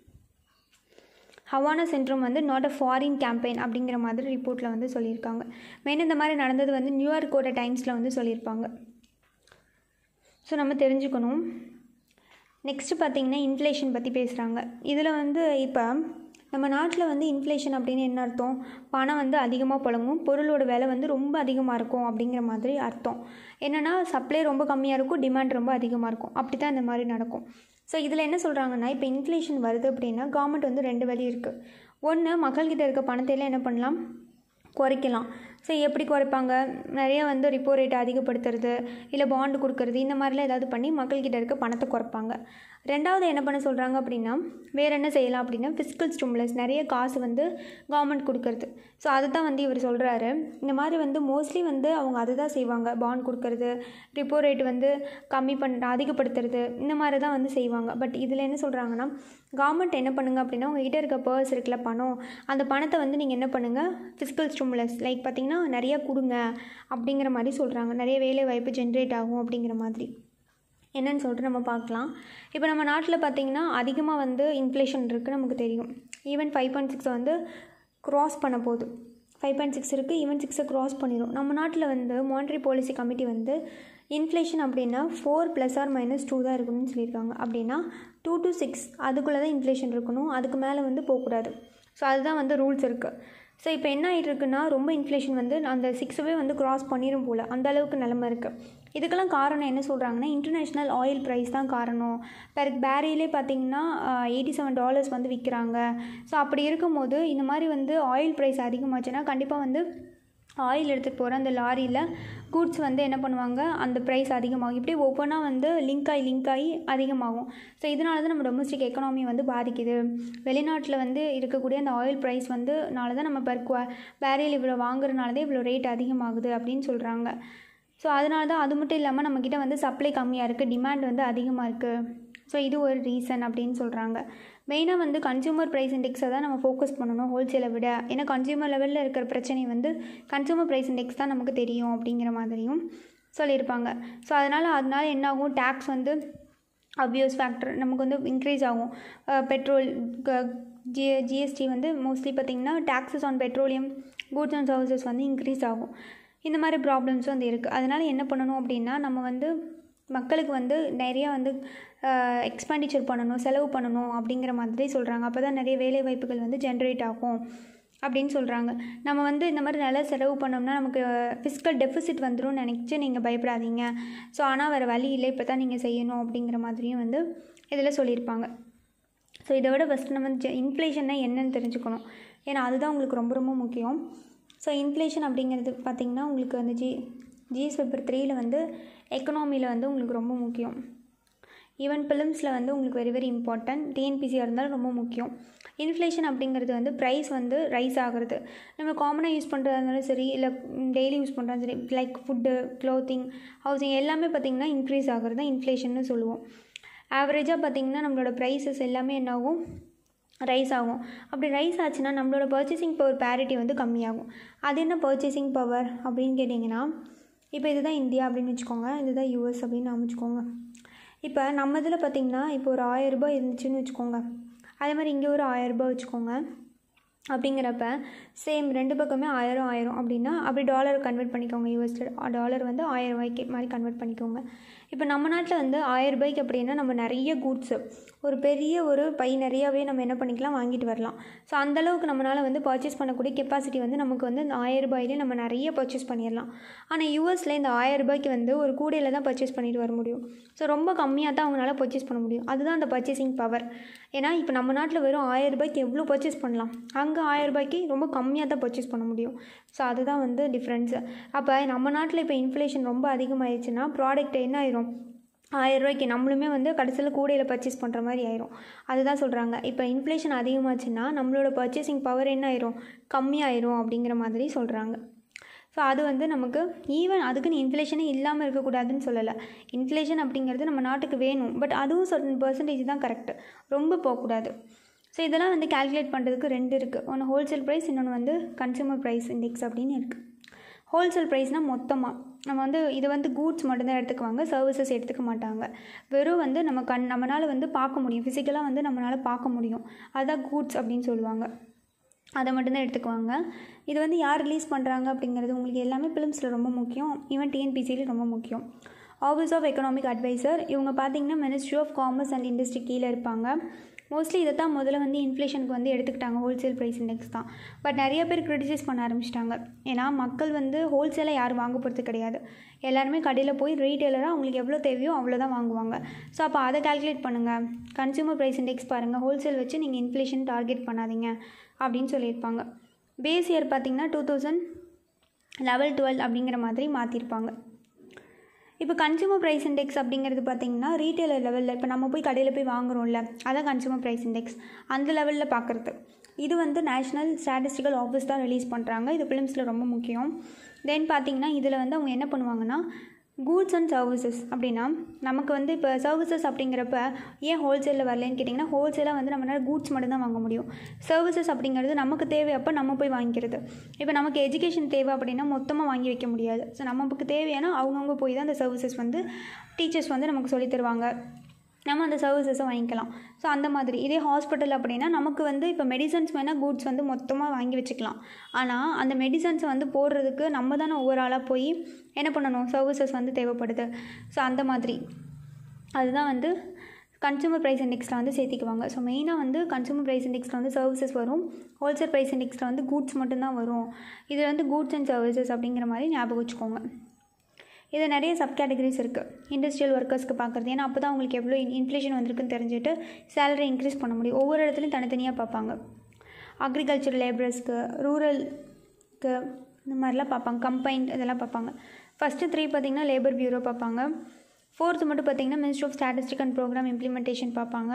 ஹவானா சிண்ட்ரோம் வந்து நாட் அ ஃபாரின் கேம்பெயின் அப்படிங்கிற மாதிரி ரிப்போர்ட்டில் வந்து சொல்லியிருக்காங்க. மெயினாக இந்த மாதிரி நடந்தது வந்து நியூயார்க்கோட டைம்ஸில் வந்து சொல்லியிருப்பாங்க. ஸோ நம்ம தெரிஞ்சுக்கணும். நெக்ஸ்ட்டு பார்த்திங்கன்னா இன்ஃப்ளேஷன் பற்றி பேசுகிறாங்க. இதில் வந்து இப்போ நம்ம நாட்டில் வந்து இன்ஃப்ளேஷன் அப்படின்னு என்ன அர்த்தம்? பணம் வந்து அதிகமாக புழங்கும், பொருளோட விலை வந்து ரொம்ப அதிகமாக இருக்கும் அப்படிங்கிற மாதிரி அர்த்தம். என்னென்னா சப்ளை ரொம்ப கம்மியாக இருக்கும், டிமாண்ட் ரொம்ப அதிகமாக இருக்கும். அப்படி தான் இந்த மாதிரி நடக்கும். ஸோ இதில் என்ன சொல்கிறாங்கன்னா, இப்போ இன்ஃப்ளேஷன் வருது அப்படின்னா கவர்மெண்ட் வந்து 2 வழி இருக்குது. ஒன்று, மக்கள்கிட்ட இருக்க பணத்தையெல்லாம் என்ன பண்ணலாம், குறைக்கலாம். ஸோ எப்படி குறைப்பாங்க, நிறைய வந்து ரிப்போ ரேட்டை அதிகப்படுத்துறது, இல்லை பாண்டு கொடுக்கறது, இந்த மாதிரிலாம் ஏதாவது பண்ணி மக்கள்கிட்ட இருக்க பணத்தை குறைப்பாங்க. ரெண்டாவது என்ன பண்ண சொல்கிறாங்க அப்படின்னா, வேறு என்ன செய்யலாம் அப்படின்னா ஃபிஸ்கல் ஸ்டிமுலஸ், நிறைய காசு வந்து கவர்மெண்ட் கொடுக்கறது. ஸோ அதுதான் வந்து இவர் சொல்கிறாரு. இந்த மாதிரி வந்து மோஸ்ட்லி வந்து அவங்க அதுதான் செய்வாங்க, பாண்ட் கொடுக்கறது, ரிப்போ ரேட் வந்து அதிகப்படுத்துறது, இந்த மாதிரி தான் வந்து செய்வாங்க. பட் இதில் என்ன சொல்கிறாங்கன்னா, கவர்மெண்ட் என்ன பண்ணுங்க அப்படின்னா உங்கள்கிட்ட இருக்க பர்ஸ் இருக்குல்ல, பணம், அந்த பணத்தை வந்து நீங்கள் என்ன பண்ணுங்கள், ஃபிஸ்கல் ஸ்டிமுலஸ் லைக் பார்த்திங்கன்னா நிறையா கொடுங்க அப்படிங்கிற மாதிரி சொல்கிறாங்க. நிறைய வேலை வாய்ப்பு ஜென்ரேட் ஆகும் அப்படிங்கிற மாதிரி. என்னன்னு சொல்லிட்டு நம்ம பார்க்கலாம். இப்போ நம்ம நாட்டில் பார்த்திங்கன்னா அதிகமாக வந்து இன்ஃப்ளேஷன் இருக்குது, நமக்கு தெரியும். ஈவன் 5.6 வந்து க்ராஸ் பண்ண போகுது. 5.6 இருக்குது, ஈவன் 6 க்ராஸ் பண்ணிடும். நம்ம நாட்டில் வந்து மானிட்டரி பாலிசி கமிட்டி வந்து இன்ஃப்ளேஷன் அப்படின்னா 4 ± 2 தான் இருக்கணும்னு சொல்லியிருக்காங்க. அப்படின்னா 2 to 6 அதுக்குள்ளே தான் இன்ஃப்ளேஷன் இருக்கணும், அதுக்கு மேலே வந்து போகக்கூடாது. ஸோ அதுதான் வந்து ரூல்ஸ் இருக்குது. ஸோ இப்போ என்ன ஆகிட்டு இருக்குன்னா, ரொம்ப இன்ஃப்ளேஷன் வந்து அந்த 6 வந்து க்ராஸ் பண்ணிடும் போல், அந்த அளவுக்கு நிலமை இருக்குது. இதுக்கெல்லாம் காரணம் என்ன சொல்கிறாங்கன்னா, இன்டர்நேஷ்னல் ஆயில் ப்ரைஸ் தான் காரணம். பேரிலே பார்த்திங்கன்னா $87 வந்து விற்கிறாங்க. ஸோ அப்படி இருக்கும்போது இந்த மாதிரி வந்து ஆயில் ப்ரைஸ் அதிகமாச்சுன்னா கண்டிப்பாக வந்து ஆயில் எடுத்துகிட்டு போகிற அந்த லாரியில் கூட்ஸ் வந்து என்ன பண்ணுவாங்க, அந்த ப்ரைஸ் அதிகமாகும். இப்படி ஒவ்வொன்றா வந்து லிங்க் ஆகி அதிகமாகும். ஸோ இதனால தான் நம்ம டொமஸ்டிக் எக்கனாமி வந்து பாதிக்குது. வெளிநாட்டில் வந்து இருக்கக்கூடிய அந்த ஆயில் ப்ரைஸ் வந்துனால தான் நம்ம பேரியல் இவ்வளோ வாங்குறதுனால தான் இவ்வளோ ரேட் அதிகமாகுது அப்படின்னு சொல்கிறாங்க. ஸோ அதனால தான், அது மட்டும் இல்லாமல் நம்மக்கிட்ட வந்து சப்ளை கம்மியாக இருக்குது, டிமாண்ட் வந்து அதிகமாக இருக்குது. ஸோ இது ஒரு ரீசன் அப்படின்னு சொல்கிறாங்க. மெயினாக வந்து கன்சியூமர் ப்ரைஸ் இண்டெக்ஸை தான் நம்ம ஃபோக்கஸ் பண்ணணும் ஹோல்சேலை விட. ஏன்னா கன்சியூமர் லெவலில் இருக்கிற பிரச்சனை வந்து கன்சியூமர் ப்ரைஸ் இண்டெக்ஸ் தான் நமக்கு தெரியும் அப்படிங்கிற மாதிரியும் சொல்லியிருப்பாங்க. ஸோ அதனால் என்னாகும், டேக்ஸ் வந்து அப்யூஸ் ஃபேக்டர் நமக்கு வந்து இன்க்ரீஸ் ஆகும். பெட்ரோல், ஜிஎஸ்டி வந்து மோஸ்ட்லி பார்த்திங்கன்னா taxes on petroleum goods and services வந்து இன்க்ரீஸ் ஆகும். இந்த மாதிரி ப்ராப்ளம்ஸும் வந்து இருக்குது. அதனால் என்ன பண்ணணும் அப்படின்னா, நம்ம வந்து மக்களுக்கு வந்து நிறையா வந்து எக்ஸ்பெண்டிச்சர் பண்ணணும், செலவு பண்ணணும் அப்படிங்கிற மாதிரி சொல்கிறாங்க. அப்போ தான் நிறைய வேலை வாய்ப்புகள் வந்து ஜென்ரேட் ஆகும் அப்படின்னு சொல்கிறாங்க. நம்ம வந்து இந்த மாதிரி நல்லா செலவு பண்ணோம்னா நமக்கு ஃபிஸ்கல் டெஃபிசிட் வந்துடும் நினச்சி நீங்கள் பயப்படாதீங்க. ஸோ ஆனால் வேறு வழி இல்லை, இப்போ தான் நீங்கள் செய்யணும் அப்படிங்கிற மாதிரியும் வந்து இதில் சொல்லியிருப்பாங்க. ஸோ இதை விட ஃபஸ்ட்டு நம்ம இன்ஃப்ளேஷன்னா என்னன்னு தெரிஞ்சுக்கணும். ஏன்னா அதுதான் உங்களுக்கு ரொம்ப ரொம்ப முக்கியம். ஸோ இன்ஃப்ளேஷன் அப்படிங்கிறது பார்த்திங்கன்னா உங்களுக்கு வந்து ஜிஎஸ் பேப்பர் 3ல் வந்து எக்கனாமியில் வந்து உங்களுக்கு ரொம்ப முக்கியம். ஈவன் பிலிம்ஸில் வந்து உங்களுக்கு வெரி வெரி இம்பார்ட்டன்ட். டிஎன்பிசியாக இருந்தாலும் ரொம்ப முக்கியம். இன்ஃப்ளேஷன் அப்படிங்கிறது வந்து ப்ரைஸ் வந்து ரைஸ் ஆகிறது. நம்ம காமனாக யூஸ் பண்ணுறதா இருந்தாலும் சரி, இல்லை டெய்லி யூஸ் பண்ணுறதும் சரி, லைக் ஃபுட்டு, க்ளோத்திங், ஹவுசிங் எல்லாமே பார்த்திங்கன்னா இன்க்ரீஸ் ஆகிறது தான் இன்ஃப்ளேஷன்னு சொல்லுவோம். ஆவரேஜாக பார்த்திங்கன்னா நம்மளோட ப்ரைஸஸ் எல்லாமே என்னாகும், ரைஸ் ஆகும். அப்படி ரைஸ் ஆச்சுன்னா நம்மளோட பர்ச்சேசிங் பவர் பேரிட்டி வந்து கம்மியாகும். அது என்ன பர்ச்சேசிங் பவர் அப்படின்னு கேட்டிங்கன்னா, இப்போ இதுதான் இந்தியா அப்படின்னு வச்சுக்கோங்க, இதுதான் யூஎஸ் அப்படின்னு அமைச்சுக்கோங்க. இப்போ நம்ம இதில் பார்த்திங்கன்னா இப்போ ஒரு 1000 ரூபாய் இருந்துச்சுன்னு வச்சுக்கோங்க, அதே மாதிரி இங்கே ஒரு 1000 ரூபாய் வச்சுக்கோங்க. அப்படிங்கிறப்ப சேம் ரெண்டு பக்கமே 1000 அப்படின்னா அப்படி டாலர் கன்வெர்ட் பண்ணிக்கோங்க. யூஎஸ்ல டாலர் வந்து 1000 ரூபாய்க்கு மாதிரி கன்வெர்ட் பண்ணிக்கோங்க. இப்போ நம்ம நாட்டில் வந்து 1000 ரூபாய்க்கு அப்படின்னா நம்ம நிறைய கூட்ஸு ஒரு பெரிய ஒரு பை நிறையாவே நம்ம என்ன பண்ணிக்கலாம், வாங்கிட்டு வரலாம். ஸோ அந்தளவுக்கு நம்மளால் வந்து பர்ச்சேஸ் பண்ணக்கூடிய கெப்பாசிட்டி வந்து நமக்கு வந்து இந்த 1000 ரூபாயிலே நம்ம நிறைய பர்ச்சேஸ் பண்ணிடலாம். ஆனால் யூஎஸில் இந்த 1000 ரூபாய்க்கு வந்து ஒரு கூடையில் தான் பர்ச்சேஸ் பண்ணிட்டு வர முடியும். ஸோ ரொம்ப கம்மியாக தான் அவங்களால பர்ச்சேஸ் பண்ண முடியும். அதுதான் அந்த பர்ச்சேசிங் பவர். ஏன்னா இப்போ நம்ம நாட்டில் வெறும் 1000 ரூபாய்க்கு எவ்வளோ பர்ச்சேஸ் பண்ணலாம், அங்கே 1000 ரூபாய்க்கு ரொம்ப கம்மியாக தான் பர்ச்சேஸ் பண்ண முடியும். ஸோ அதுதான் வந்து டிஃப்ரென்ஸு. அப்போ நம்ம நாட்டில் இப்போ இன்ஃப்ளேஷன் ரொம்ப அதிகமாகிடுச்சுன்னா ப்ராடக்ட் என்ன ஆயிரும், 1000 ரூபாய்க்கு நம்மளுமே வந்து கடைசியில் கூடையில் பர்ச்சேஸ் பண்ணுற மாதிரி ஆயிரும். அதுதான் சொல்கிறாங்க, இப்போ இன்ஃப்ளேஷன் அதிகமாச்சுன்னா நம்மளோட பர்ச்சேசிங் பவர் என்ன ஆயிரும், கம்மியாயிரும் அப்படிங்கிற மாதிரி சொல்கிறாங்க. ஸோ அது வந்து நமக்கு ஈவன் அதுக்குன்னு இன்ஃப்ளேஷனே இல்லாமல் இருக்கக்கூடாதுன்னு சொல்லலை. இன்ஃப்ளேஷன் அப்படிங்கிறது நம்ம நாட்டுக்கு வேணும், பட் அதுவும் சர்டன் பர்சன்டேஜ் தான் கரெக்டு, ரொம்ப போகக்கூடாது. ஸோ இதெல்லாம் வந்து கால்குலேட் பண்ணுறதுக்கு ரெண்டு இருக்குது. ஒன்று ஹோல்சேல் ப்ரைஸ், இன்னொன்று வந்து கன்சூமர் ப்ரைஸ் இண்டெக்ஸ் அப்படின்னு இருக்குது. ஹோல்சேல் ப்ரைஸ்னால் மொத்தமாக நம்ம வந்து இது வந்து கூட்ஸ் மட்டும்தான் எடுத்துக்குவாங்க, சர்வீசஸ் எடுத்துக்க மாட்டாங்க. வெறும் வந்து நம்மளால் வந்து பார்க்க முடியும், ஃபிசிக்கலாக வந்து நம்மளால் பார்க்க முடியும், அதுதான் கூட்ஸ் அப்படின்னு சொல்லுவாங்க. அதை மட்டும்தான் எடுத்துக்குவாங்க. இது வந்து யார் ரிலீஸ் பண்ணுறாங்க அப்படிங்கிறது உங்களுக்கு எல்லாமே ஃபிலிம்ஸில் ரொம்ப முக்கியம், ஈவன் டிஎன்பிசியில் ரொம்ப முக்கியம். ஆஃபீஸ் ஆஃப் எக்கனாமிக் அட்வைசர் இவங்க பார்த்திங்கன்னா ministry of commerce and industry கீழே இருப்பாங்க. மோஸ்ட்லி இதை தான் முதல்ல வந்து இன்ஃப்ளேஷனுக்கு வந்து எடுத்துக்கிட்டாங்க, ஹோல்சேல் ப்ரைஸ் இண்டெக்ஸ் தான். பட் நிறைய பேர் கிரிட்டிசைஸ் பண்ண ஆரம்பிச்சிட்டாங்க. ஏன்னா மக்கள் வந்து ஹோல்சேலாக யாரும் வாங்க போகிறது கிடையாது, எல்லாருமே கடையில் போய் ரீட்டெயிலராக அவங்களுக்கு எவ்வளோ தேவையோ அவ்வளோதான் வாங்குவாங்க. ஸோ அப்போ அதை கால்குலேட் பண்ணுங்கள், கன்சூமர் ப்ரைஸ் இண்டெக்ஸ் பாருங்கள், ஹோல்சேல் வச்சு நீங்கள் இன்ஃப்ளேஷன் டார்கெட் பண்ணாதீங்க அப்படின்னு சொல்லியிருப்பாங்க. பேஸ் இயர் பார்த்திங்கன்னா 2011-12 அப்படிங்கிற மாதிரி மாற்றிருப்பாங்க. இப்போ கன்சூமர் ப்ரைஸ் இண்டெக்ஸ் அப்படிங்கிறது பார்த்திங்கன்னா ரீட்டெயிலர் லெவலில், இப்போ நம்ம போய் கடையில் போய் வாங்குகிறோம்ல, அதான் கன்சூமர் ப்ரைஸ் இண்டெக்ஸ், அந்த லெவலில் பார்க்குறது. இது வந்து நேஷ்னல் ஸ்டாட்டிஸ்டிக்கல் ஆஃபீஸ் தான் ரிலீஸ் பண்ணுறாங்க. இது ஃபிலிம்ஸில் ரொம்ப முக்கியம். தென் பார்த்திங்கன்னா இதில் வந்து அவங்க என்ன பண்ணுவாங்கன்னா கூட்ஸ் அண்ட் சர்வீசஸ் அப்படின்னா நமக்கு வந்து இப்போ சர்வீசஸ் அப்படிங்கிறப்ப ஏன் ஹோல்சேலில் வரலன்னு கேட்டிங்கன்னா, ஹோல்சேலாக வந்து நம்மளால் கூட்ஸ் மட்டும்தான் வாங்க முடியும். சர்வீசஸ் அப்படிங்கிறது நமக்கு தேவை அப்போ நம்ம போய் வாங்கிக்கிறது. இப்போ நமக்கு எஜுகேஷன் தேவை அப்படின்னா மொத்தமாக வாங்கி வைக்க முடியாது. ஸோ நமக்கு தேவையான அவங்கவுங்க போய் தான் அந்த சர்வீசஸ் வந்து டீச்சர்ஸ் வந்து நமக்கு சொல்லித் தருவாங்க, நம்ம அந்த சர்வீசஸை வாங்கிக்கலாம். ஸோ அந்த மாதிரி இதே ஹாஸ்பிட்டல் அப்படின்னா நமக்கு வந்து இப்போ மெடிசன்ஸ் வேணால் கூட்ஸ் வந்து மொத்தமாக வாங்கி வச்சுக்கலாம். ஆனால் அந்த மெடிசன்ஸை வந்து போடுறதுக்கு நம்ம தானே ஒவ்வொரு ஆளாக போய் என்ன பண்ணணும், சர்வீசஸ் வந்து தேவைப்படுது. ஸோ அந்த மாதிரி அதுதான் வந்து கன்சூமர் ப்ரைஸ் இண்டெக்ஸில் வந்து சேர்த்திக்குவாங்க. ஸோ மெயினாக வந்து கன்சூமர் ப்ரைஸ் இண்டெக்ஸில் வந்து சர்வீசஸ் வரும், ஹோல்சேல் ப்ரைஸ் இண்டெக்ஸில் வந்து கூட்ஸ் மட்டும்தான் வரும். இதில் வந்து கூட்ஸ் அண்ட் சர்வீசஸ் அப்படிங்கிற மாதிரி ஞாபகம் வச்சுக்கோங்க. இது நிறைய சப் கேட்டகரிஸ் இருக்குது. இண்டஸ்ட்ரியல் ஒர்க்கர்ஸ்க்கு பார்க்குறது, ஏன்னா அப்போ தான் அவங்களுக்கு எவ்வளோ இன்ஃப்ளேஷன் வந்திருக்குன்னு தெரிஞ்சுட்டு சேலரி இன்க்ரீஸ் பண்ண முடியும். ஒவ்வொரு இடத்துலையும் தனித்தனியாக பார்ப்பாங்க. அக்ரிகல்ச்சர் லேபரர்ஸ்க்கு, ரூரலுக்கு இந்த மாதிரிலாம் பார்ப்பாங்க. கம்பைன்ட் இதெல்லாம் பார்ப்பாங்க. ஃபஸ்ட்டு 3 பார்த்திங்கன்னா லேபர் பியூரோ பார்ப்பாங்க. 4th மட்டும் பார்த்திங்கன்னா ministry of statistic and programme implementation பார்ப்பாங்க.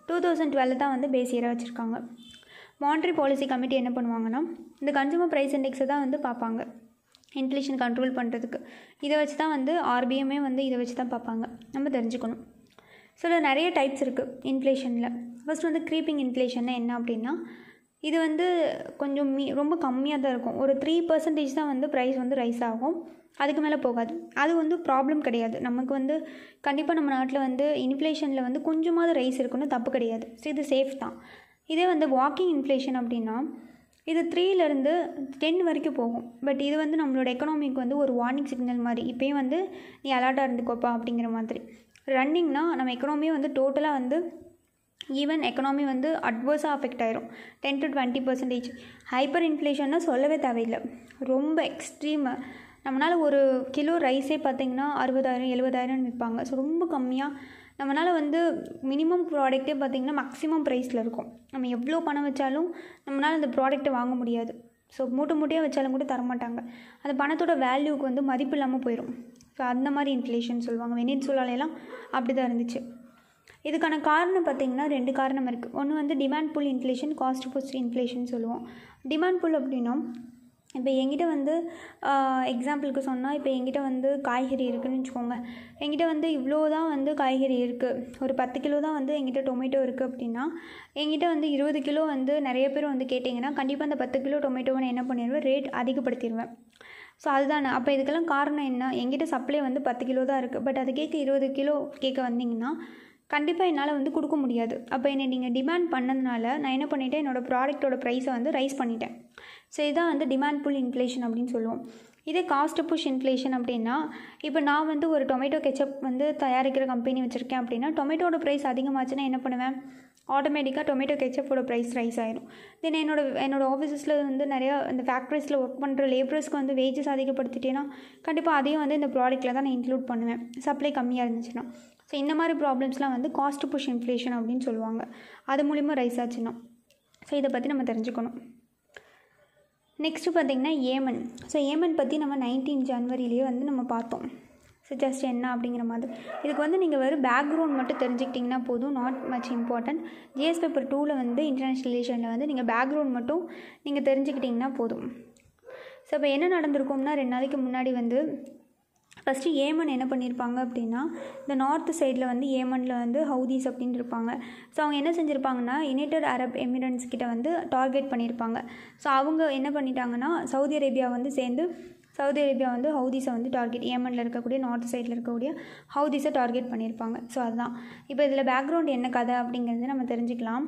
2012 தான் வந்து பேஸ் இயராக வச்சுருக்காங்க. மானிட்டரி பாலிசி கமிட்டி என்ன பண்ணுவாங்கன்னா இந்த கன்சூமர் ப்ரைஸ் இண்டெக்ஸை தான் வந்து பார்ப்பாங்க இன்ஃப்ளேஷன் கண்ட்ரோல் பண்ணுறதுக்கு. இதை வச்சு தான் வந்து ஆர்பிஎம்மே வந்து இதை வச்சு தான் பார்ப்பாங்க, நம்ம தெரிஞ்சுக்கணும். ஸோ இதில் நிறைய டைப்ஸ் இருக்குது இன்ஃப்ளேஷனில். ஃபஸ்ட் வந்து க்ரீப்பிங் இன்ஃப்ளேஷன் என்ன அப்படின்னா, இது வந்து கொஞ்சம் ரொம்ப கம்மியாக தான் இருக்கும். ஒரு 3% தான் வந்து ப்ரைஸ் வந்து ரைஸ் ஆகும், அதுக்கு மேலே போகாது. அது வந்து ப்ராப்ளம் கிடையாது. நமக்கு வந்து கண்டிப்பாக நம்ம நாட்டில் வந்து இன்ஃப்ளேஷனில் வந்து கொஞ்சமாவது ரைஸ் இருக்குன்னு தப்பு கிடையாது. ஸோ இது சேஃப் தான். இதே வந்து வாக்கிங் இன்ஃப்ளேஷன் அப்படின்னா இது 3லேருந்து 10 வரைக்கும் போகும். பட் இது வந்து நம்மளோட எக்கனாமிக்கு வந்து ஒரு வார்னிங் சிக்னல் மாதிரி, இப்போயும் வந்து நீ அலர்ட்டாக இருந்துக்கோப்பா அப்படிங்கிற மாதிரி. ரன்னிங்னா நம்ம எக்கனாமியை வந்து டோட்டலாக வந்து ஈவன் எக்கனாமி வந்து அட்வர்ஸாக அஃபெக்ட் ஆயிரும். 10 to 20%. ஹைப்பர் இன்ஃப்ளேஷன்னா சொல்லவே தேவையில்லை, ரொம்ப எக்ஸ்ட்ரீம். நம்மளால் ஒரு கிலோ ரைஸே பார்த்திங்கன்னா 60,000-70,000 விற்பாங்க. ஸோ ரொம்ப கம்மியாக நம்மளால் வந்து மினிமம் ப்ராடக்ட்டே பார்த்திங்கன்னா மேக்ஸிமம் ப்ரைஸில் இருக்கும். நம்ம எவ்வளோ பணம் வச்சாலும் நம்மளால் அந்த ப்ராடக்ட்டை வாங்க முடியாது. ஸோ மூட்டையாக வச்சாலும் கூட தரமாட்டாங்க. அந்த பணத்தோட வேல்யூக்கு வந்து மதிப்பு இல்லாமல் போயிடும். ஸோ அந்த மாதிரி இன்ஃப்ளேஷன் சொல்லுவாங்க. வெனிசுலாலெல்லாம் அப்படி தான் இருந்துச்சு. இதுக்கான காரணம் பார்த்திங்கன்னா 2 காரணம் இருக்குது. ஒன்று வந்து demand pull inflation, cost push inflation சொல்லுவோம். டிமாண்ட் புல் அப்படின்னா இப்போ என்கிட்ட வந்து எக்ஸாம்பிளுக்கு சொன்னால், இப்போ என்கிட்ட வந்து காய்கறி இருக்குதுன்னு வச்சுக்கோங்க. என்கிட்ட வந்து இவ்வளோ தான் வந்து காய்கறி இருக்குது, ஒரு 10 கிலோ தான் வந்து என்கிட்ட டொமேட்டோ இருக்குது அப்படின்னா, என்கிட்ட வந்து 20 கிலோ வந்து நிறைய பேர் வந்து கேட்டிங்கன்னா கண்டிப்பாக அந்த 10 கிலோ டொமேட்டோவை நான் என்ன பண்ணிடுவேன், ரேட் அதிகப்படுத்திடுவேன். ஸோ அதுதானே. அப்போ இதுக்கெல்லாம் காரணம் என்ன? என்கிட்ட சப்ளை வந்து 10 கிலோ தான் இருக்குது, பட் அது கேட்க 20 கிலோ கேட்க வந்தீங்கன்னா கண்டிப்பாக என்னால் வந்து கொடுக்க முடியாது. அப்போ என்னை நீங்கள் டிமாண்ட் பண்ணதுனால நான் என்ன பண்ணிட்டேன், என்னோடய ப்ராடக்ட்டோட ப்ரைஸை வந்து ரைஸ் பண்ணிட்டேன். ஸோ இதுதான் வந்து டிமாண்ட் புல் இன்ஃப்ளேஷன் அப்படின்னு சொல்லுவோம். இதே காஸ்ட் புஷ் இன்ஃப்ளேஷன் அப்படின்னா, இப்போ நான் வந்து ஒரு டொமேட்டோ கெச்சப் வந்து தயாரிக்கிற கம்பெனி வச்சுருக்கேன் அப்படின்னா, டொமேட்டோட ப்ரைஸ் அதிகமாச்சுன்னா என்ன பண்ணுவேன், ஆட்டோமேட்டிக்காக டொமேட்டோ கெச்சப்போட ப்ரைஸ் ரைஸ் ஆயிரும். தென் என்னோட ஆஃபீஸஸில் வந்து நிறையா இந்த ஃபேக்ட்ரிஸில் ஒர்க் பண்ணுற லேபர்ஸ்க்கு வந்து வேஜஸ் அதிகப்படுத்திட்டேன்னா கண்டிப்பாக அதையும் வந்து இந்த ப்ராடக்ட்டில் தான் நான் இன்க்ளூட் பண்ணுவேன், சப்ளை கம்மியாக இருந்துச்சுன்னா. ஸோ இந்த மாதிரி ப்ராப்ளம்ஸ்லாம் வந்து காஸ்ட் புஷ் இன்ஃப்ளேஷன் அப்படின்னு சொல்லுவாங்க. அது மூலிமா ரைஸ் ஆச்சுன்னா. ஸோ இதை பற்றி நம்ம தெரிஞ்சுக்கணும். நெக்ஸ்ட்டு பார்த்திங்கன்னா ஏமன். ஸோ ஏமன் பற்றி நம்ம 19 ஜனவரியிலேயே வந்து நம்ம பார்த்தோம். ஸோ ஜஸ்ட் என்ன அப்படிங்கிற மாதிரி. இதுக்கு வந்து நீங்கள் வெறும் பேக்ரவுண்ட் மட்டும் தெரிஞ்சுக்கிட்டிங்கன்னா போதும், not much important. GS paper 2ல் வந்து இன்டர்நேஷ்னல் ரிலேஷனில் வந்து நீங்கள் பேக்ரவுண்ட் மட்டும் நீங்கள் தெரிஞ்சுக்கிட்டிங்கன்னா போதும். ஸோ இப்போ என்ன நடந்திருக்கும்னா, 2 நாளைக்கு முன்னாடி வந்து ஃபஸ்ட்டு ஏமன் என்ன பண்ணியிருப்பாங்க அப்படின்னா, இந்த நார்த்து சைடில் வந்து ஏமனில் வந்து ஹவுதீஸ் அப்படின்னு இருப்பாங்க. ஸோ அவங்க என்ன செஞ்சுருப்பாங்கன்னா, யுனைடெட் அரப் எமிரேட்ஸ் கிட்ட வந்து டார்கெட் பண்ணியிருப்பாங்க. ஸோ அவங்க என்ன பண்ணிட்டாங்கன்னா, சவுதி அரேபியா வந்து சேர்ந்து சவுதி அரேபியா வந்து ஹவுதீஸை வந்து டார்கெட், ஏமனில் இருக்கக்கூடிய நார்த் சைடில் இருக்கக்கூடிய ஹவுதீஸை டார்கெட் பண்ணியிருப்பாங்க. ஸோ அதுதான் இப்போ இதில் பேக்ரவுண்ட் என்ன கதை அப்படிங்கிறது நம்ம தெரிஞ்சுக்கலாம்.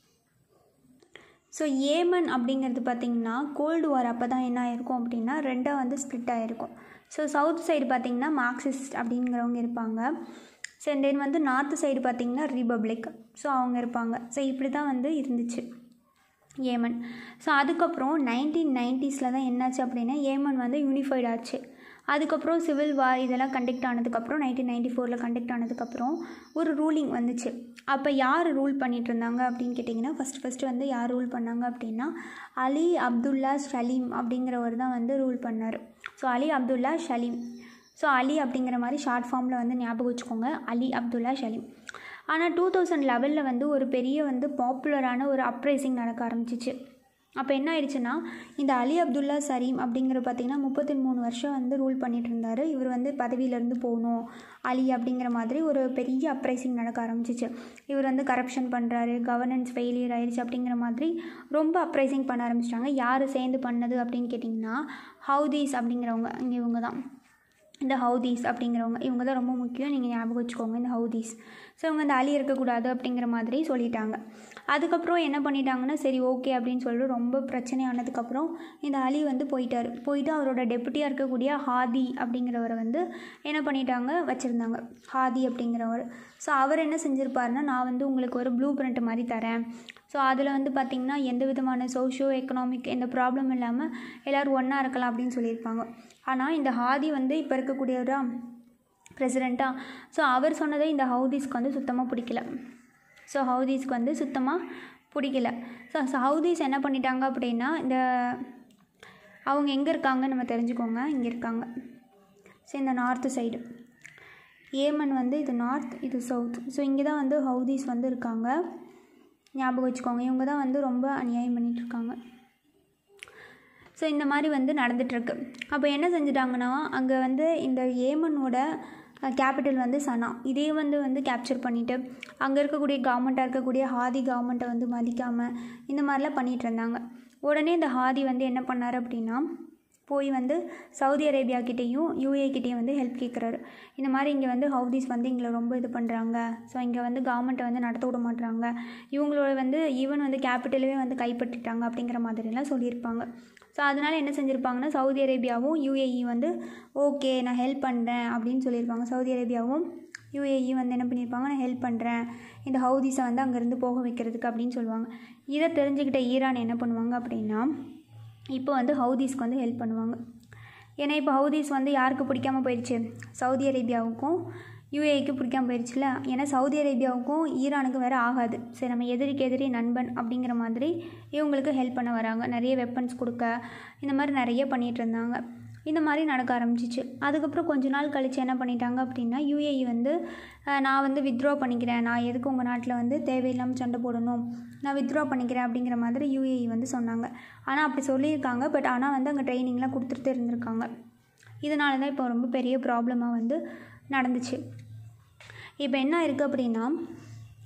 ஸோ ஏமன் அப்படிங்கிறது பார்த்திங்கன்னா கோல்டு வார் அப்போ தான் என்ன ஆகிருக்கும் அப்படின்னா 2ஆக வந்து ஸ்ப்ளிட் ஆகிருக்கும். ஸோ சவுத் சைடு பார்த்திங்கன்னா மார்க்சிஸ்ட் அப்படிங்கிறவங்க இருப்பாங்க. ஸோ தென் வந்து நார்த்து சைடு பார்த்திங்கன்னா ரிபப்ளிக், ஸோ அவங்க இருப்பாங்க. ஸோ இப்படி தான் வந்து இருந்துச்சு ஏமன். ஸோ அதுக்கப்புறம் 1990s தான் என்னாச்சு அப்படின்னா ஏமன் வந்து யூனிஃபைட் ஆச்சு. அதுக்கப்புறம் சிவில் வார் இதெல்லாம் கண்டக்ட் ஆனதுக்கப்புறம் 1994 கண்டக்ட் ஆனதுக்கப்புறம் ஒரு ரூலிங் வந்துச்சு. அப்போ யார் ரூல் பண்ணிகிட்டு இருந்தாங்க அப்படின்னு கேட்டிங்கன்னா, ஃபஸ்ட்டு வந்து யார் ரூல் பண்ணாங்க அப்படின்னா அலி அப்துல்லா ஷலீம் அப்படிங்கிறவர் தான் வந்து ரூல் பண்ணார். So Ali Abdullah Saleh. So Ali அப்படிங்கிற மாதிரி ஷார்ட் ஃபார்மில் வந்து ஞாபகம் வச்சுக்கோங்க, அலி அப்துல்லா ஷலீம். ஆனால் 2011 வந்து ஒரு பெரிய வந்து பாப்புலரான ஒரு அப்ரைசிங் நடக்க ஆரம்பிச்சிச்சு. அப்போ என்ன ஆயிடுச்சுன்னா, இந்த அலி அப்துல்லா ஷலீம் அப்படிங்கிற பார்த்திங்கன்னா 33 வருஷம் வந்து ரூல் பண்ணிகிட்டு இருந்தார். இவர் வந்து பதவியிலேருந்து போகணும் அலி அப்படிங்கிற மாதிரி ஒரு பெரிய அப்ரைசிங் நடக்க ஆரம்பிச்சிச்சு. இவர் வந்து கரப்ஷன் பண்ணுறாரு, கவர்னன்ஸ் ஃபெயிலியர் ஆயிடுச்சு அப்படிங்கிற மாதிரி ரொம்ப அப்ரைசிங் பண்ண ஆரம்பிச்சிட்டாங்க. யார் சேர்ந்து பண்ணது அப்படின்னு கேட்டிங்கன்னா, ஹவுதீஸ் அப்படிங்கிறவங்க. இங்கே இவங்க தான் இந்த ஹவுதீஸ் அப்படிங்கிறவங்க, இவங்க தான் ரொம்ப முக்கியம், நீங்கள் ஞாபகம் வச்சுக்கோங்க இந்த ஹவுதீஸ். ஸோ இவங்க இந்த அலி இருக்கக்கூடாது அப்படிங்கிற மாதிரி சொல்லிட்டாங்க. அதுக்கப்புறம் என்ன பண்ணிட்டாங்கன்னா, சரி ஓகே அப்படின்னு சொல்லிட்டு ரொம்ப பிரச்சனை ஆனதுக்கப்புறம் இந்த அலி வந்து போயிட்டு அவரோட டெப்புட்டியாக இருக்கக்கூடிய ஹாதி அப்படிங்கிறவரை வந்து என்ன பண்ணிட்டாங்க, வச்சுருந்தாங்க ஹாதி அப்படிங்கிறவர். ஸோ அவர் என்ன செஞ்சுருப்பாருன்னா, நான் வந்து உங்களுக்கு ஒரு ப்ளூ பிரிண்ட் மாதிரி தரேன். ஸோ அதில் வந்து பார்த்திங்கன்னா எந்த விதமான சோஷியோ எக்கனாமிக் எந்த ப்ராப்ளம் இல்லாமல் எல்லோரும் ஒன்றா இருக்கலாம் அப்படின்னு சொல்லியிருப்பாங்க. ஆனால் இந்த ஹாதி வந்து இப்போ இருக்கக்கூடியவரா பிரசிடெண்ட்டாக, ஸோ அவர் சொன்னதை இந்த ஹவுதீஸ்க்கு வந்து சுத்தமாக பிடிக்கல. ஸோ ஹவுதீஸ்க்கு வந்து சுத்தமாக பிடிக்கல. ஸோ ஹவுதீஸ் என்ன பண்ணிட்டாங்க அப்படின்னா, இந்த அவங்க எங்கே இருக்காங்கன்னு நம்ம தெரிஞ்சுக்கோங்க. இங்கே இருக்காங்க. ஸோ இந்த நார்த்து சைடு ஏமன் வந்து இது நார்த், இது சவுத். ஸோ இங்கே தான் வந்து ஹவுதீஸ் வந்து இருக்காங்க, ஞாபகம் வச்சுக்கோங்க. இவங்க தான் வந்து ரொம்ப அநியாயம் பண்ணிகிட்ருக்காங்க. ஸோ இந்த மாதிரி வந்து நடந்துகிட்ருக்கு. அப்போ என்ன செஞ்சுட்டாங்கன்னா, அங்கே வந்து இந்த ஏமனோட கேபிட்டல் வந்து சனா, இதே வந்து கேப்சர் பண்ணிவிட்டு அங்கே இருக்கக்கூடிய கவர்மெண்ட்டாக இருக்கக்கூடிய ஹாதி கவர்மெண்ட்டை வந்து மதிக்காமல் இந்த மாதிரிலாம் பண்ணிகிட்டு இருந்தாங்க. உடனே இந்த ஹாதி வந்து என்ன பண்ணார் அப்படின்னா, போய் வந்து சவுதி அரேபியாக்கிட்டேயும் யூஏக்கிட்டேயும் வந்து ஹெல்ப் கேட்குறாரு. இந்த மாதிரி இங்கே வந்து ஹவுதீஸ் வந்து எங்களை ரொம்ப இது பண்ணுறாங்க, ஸோ இங்கே வந்து கவர்மெண்ட்டை வந்து நடத்த விட மாட்டுறாங்க, இவங்களோட வந்து ஈவன் வந்து கேபிட்டலவே வந்து கைப்பற்றிட்டாங்க அப்படிங்கிற மாதிரிலாம் சொல்லியிருப்பாங்க. ஸோ அதனால் என்ன செஞ்சுருப்பாங்கன்னா, சவுதி அரேபியாவும் யூஏஇ வந்து ஓகே நான் ஹெல்ப் பண்ணுறேன் அப்படின்னு சொல்லியிருப்பாங்க. சவுதி அரேபியாவும் யூஏஇ வந்து என்ன பண்ணியிருப்பாங்க, நான் ஹெல்ப் பண்ணுறேன் இந்த ஹவுதீஸை வந்து அங்கேருந்து போக வைக்கிறதுக்கு அப்படின்னு சொல்லுவாங்க. இதை தெரிஞ்சுக்கிட்ட ஈரான் என்ன பண்ணுவாங்க அப்படின்னா, இப்போ வந்து ஹவுதீஸ்க்கு வந்து ஹெல்ப் பண்ணுவாங்க. ஏன்னா இப்போ ஹவுதீஸ் வந்து யாருக்கு பிடிக்காமல் போயிடுச்சு, சவுதி அரேபியாவுக்கும் யூஏஇக்கு பிடிக்காமல் போயிடுச்சுல. ஏன்னா சவுதி அரேபியாவுக்கும் ஈரானுக்கு வேறு ஆகாது. சரி நம்ம எதிரிக்கு எதிரி நண்பன் அப்படிங்கிற மாதிரி இவங்களுக்கு ஹெல்ப் பண்ண வராங்க, நிறைய வெப்பன்ஸ் கொடுக்க இந்த மாதிரி நிறைய பண்ணிகிட்டு இருந்தாங்க. இந்த மாதிரி நடக்க ஆரம்பிச்சிச்சு. அதுக்கப்புறம் கொஞ்ச நாள் கழித்து என்ன பண்ணிட்டாங்க அப்படின்னா, யூஏஇ வந்து நான் வந்து வித்ட்ரா பண்ணிக்கிறேன், நான் எதுக்கு உங்கள் நாட்டில் வந்து தேவையில்லாமல் சண்டை போடணும், நான் வித்ட்ரா பண்ணிக்கிறேன் அப்படிங்கிற மாதிரி யூஏஇ வந்து சொன்னாங்க. ஆனால் அப்படி சொல்லியிருக்காங்க, பட் ஆனால் வந்து அங்கே ட்ரைனிங்லாம் கொடுத்துட்டு இருந்திருக்காங்க. இதனால தான் இப்போ ரொம்ப பெரிய ப்ராப்ளமாக வந்து நடந்துச்சு. இப்போ என்ன இருக்குது அப்படின்னா,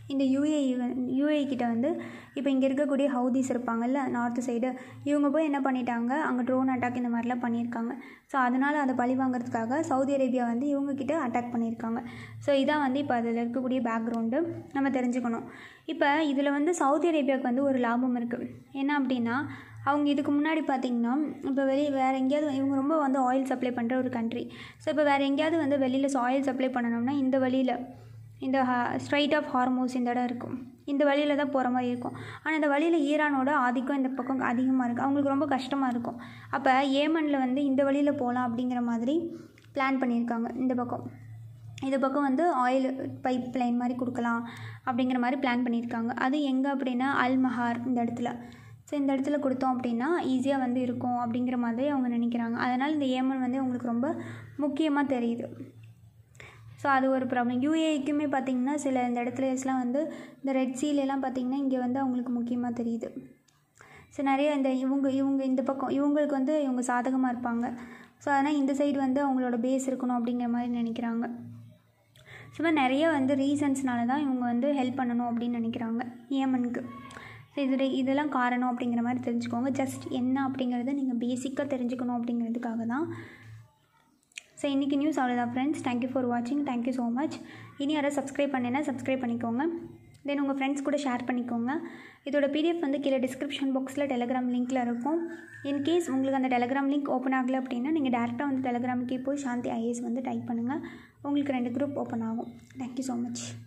இந்த யூஏஇ கிட்ட வந்து இப்போ இங்கே இருக்கக்கூடிய ஹவுதிஸ் இருப்பாங்கல்ல நார்த்து சைடு, இவங்க போய் என்ன பண்ணிட்டாங்க, அங்கே ட்ரோன் அட்டாக் இந்த மாதிரிலாம் பண்ணியிருக்காங்க. ஸோ அதனால் அதை பழி வாங்குறதுக்காக சவுதி அரேபியா வந்து இவங்கக்கிட்ட அட்டாக் பண்ணியிருக்காங்க. ஸோ இதான் வந்து இப்போ அதில் இருக்கக்கூடிய பேக்ரவுண்டு நம்ம தெரிஞ்சுக்கணும். இப்போ இதில் வந்து சவுதி அரேபியாவுக்கு வந்து ஒரு லாபம் இருக்குது. என்ன அப்படின்னா, அவங்க இதுக்கு முன்னாடி பார்த்திங்கன்னா இப்போ வேறு எங்கேயாவது இவங்க ரொம்ப வந்து ஆயில் சப்ளை பண்ணுற ஒரு கண்ட்ரி. ஸோ இப்போ வேறு எங்கேயாவது வந்து வெளியில் ஆயில் சப்ளை பண்ணணும்னா இந்த வழியில், இந்த ஸ்ட்ரைட் ஆஃப் ஹார்மோஸ் இந்த இடம் இருக்கும், இந்த வழியில் தான் போகிற மாதிரி இருக்கும். ஆனால் இந்த வழியில் ஈரானோட ஆதிக்கம் இந்த பக்கம் அதிகமாக இருக்குது, அவங்களுக்கு ரொம்ப கஷ்டமாக இருக்கும். அப்போ ஏமனில் வந்து இந்த வழியில் போகலாம் அப்படிங்கிற மாதிரி பிளான் பண்ணியிருக்காங்க. இந்த பக்கம் வந்து ஆயில் பைப் லைன் மாதிரி கொடுக்கலாம் அப்படிங்கிற மாதிரி பிளான் பண்ணியிருக்காங்க. அது எங்கே அப்படின்னா அல் மஹார் இந்த இடத்துல. ஸோ இந்த இடத்துல கொடுத்தோம் அப்படின்னா ஈஸியாக வந்து இருக்கும் அப்படிங்கிற மாதிரி அவங்க நினைக்கிறாங்க. அதனால் இந்த ஏமன் வந்து அவங்களுக்கு ரொம்ப முக்கியமாக தெரியுது. ஸோ அது ஒரு ப்ராப்ளம். யூஏஇக்குமே பார்த்திங்கன்னா சில இந்த இடத்துலலாம் வந்து இந்த ரெட் சீலெலாம் பார்த்திங்கன்னா இங்கே வந்து அவங்களுக்கு முக்கியமாக தெரியுது. ஸோ நிறைய இந்த இவங்க இந்த பக்கம் இவங்களுக்கு வந்து இவங்க சாதகமாக இருப்பாங்க. ஸோ அதனால் இந்த சைடு வந்து அவங்களோட பேஸ் இருக்கணும் அப்படிங்கிற மாதிரி நினைக்கிறாங்க. ஸோ நிறைய வந்து ரீசன்ஸ்னால தான் இவங்க வந்து ஹெல்ப் பண்ணணும் அப்படின்னு நினைக்கிறாங்க ஏமனுக்கு. ஸோ இதெல்லாம் காரணம் அப்படிங்கிற மாதிரி தெரிஞ்சுக்கோங்க. ஜஸ்ட் என்ன அப்படிங்கிறத நீங்கள் பேசிக்காக தெரிஞ்சுக்கணும் அப்படிங்கிறதுக்காக தான். ஸோ இன்றைக்கி நியூஸ் அவ்வளோதான் ஃப்ரெண்ட்ஸ். தேங்க்யூ ஃபார் வாட்சிங். Thank you so much. இனி யாராவது சப்ஸ்கிரைப் பண்ணேன்னா சப்ஸ்கிரைப் பண்ணிக்கோங்க. தென் உங்கள் ஃப்ரெண்ட்ஸ் கூட ஷேர் பண்ணிக்கோங்க. இதோட பிடிஎஃப் வந்து கீழே டிஸ்கிரிப்ஷன் பாக்ஸில் டெலிகிராம் லிங்க்கில் இருக்கும். இன்கேஸ் உங்களுக்கு அந்த டெலிகிராம் லிங்க் ஓப்பன் ஆகலை அப்படின்னா நீங்கள் டேரெக்டாக வந்து டெலிகிராமுக்கே போய் சாந்தி ஐஏஎஸ் வந்து டைப் பண்ணுங்கள். உங்களுக்கு 2 குரூப் ஓப்பன் ஆகும். Thank you so much.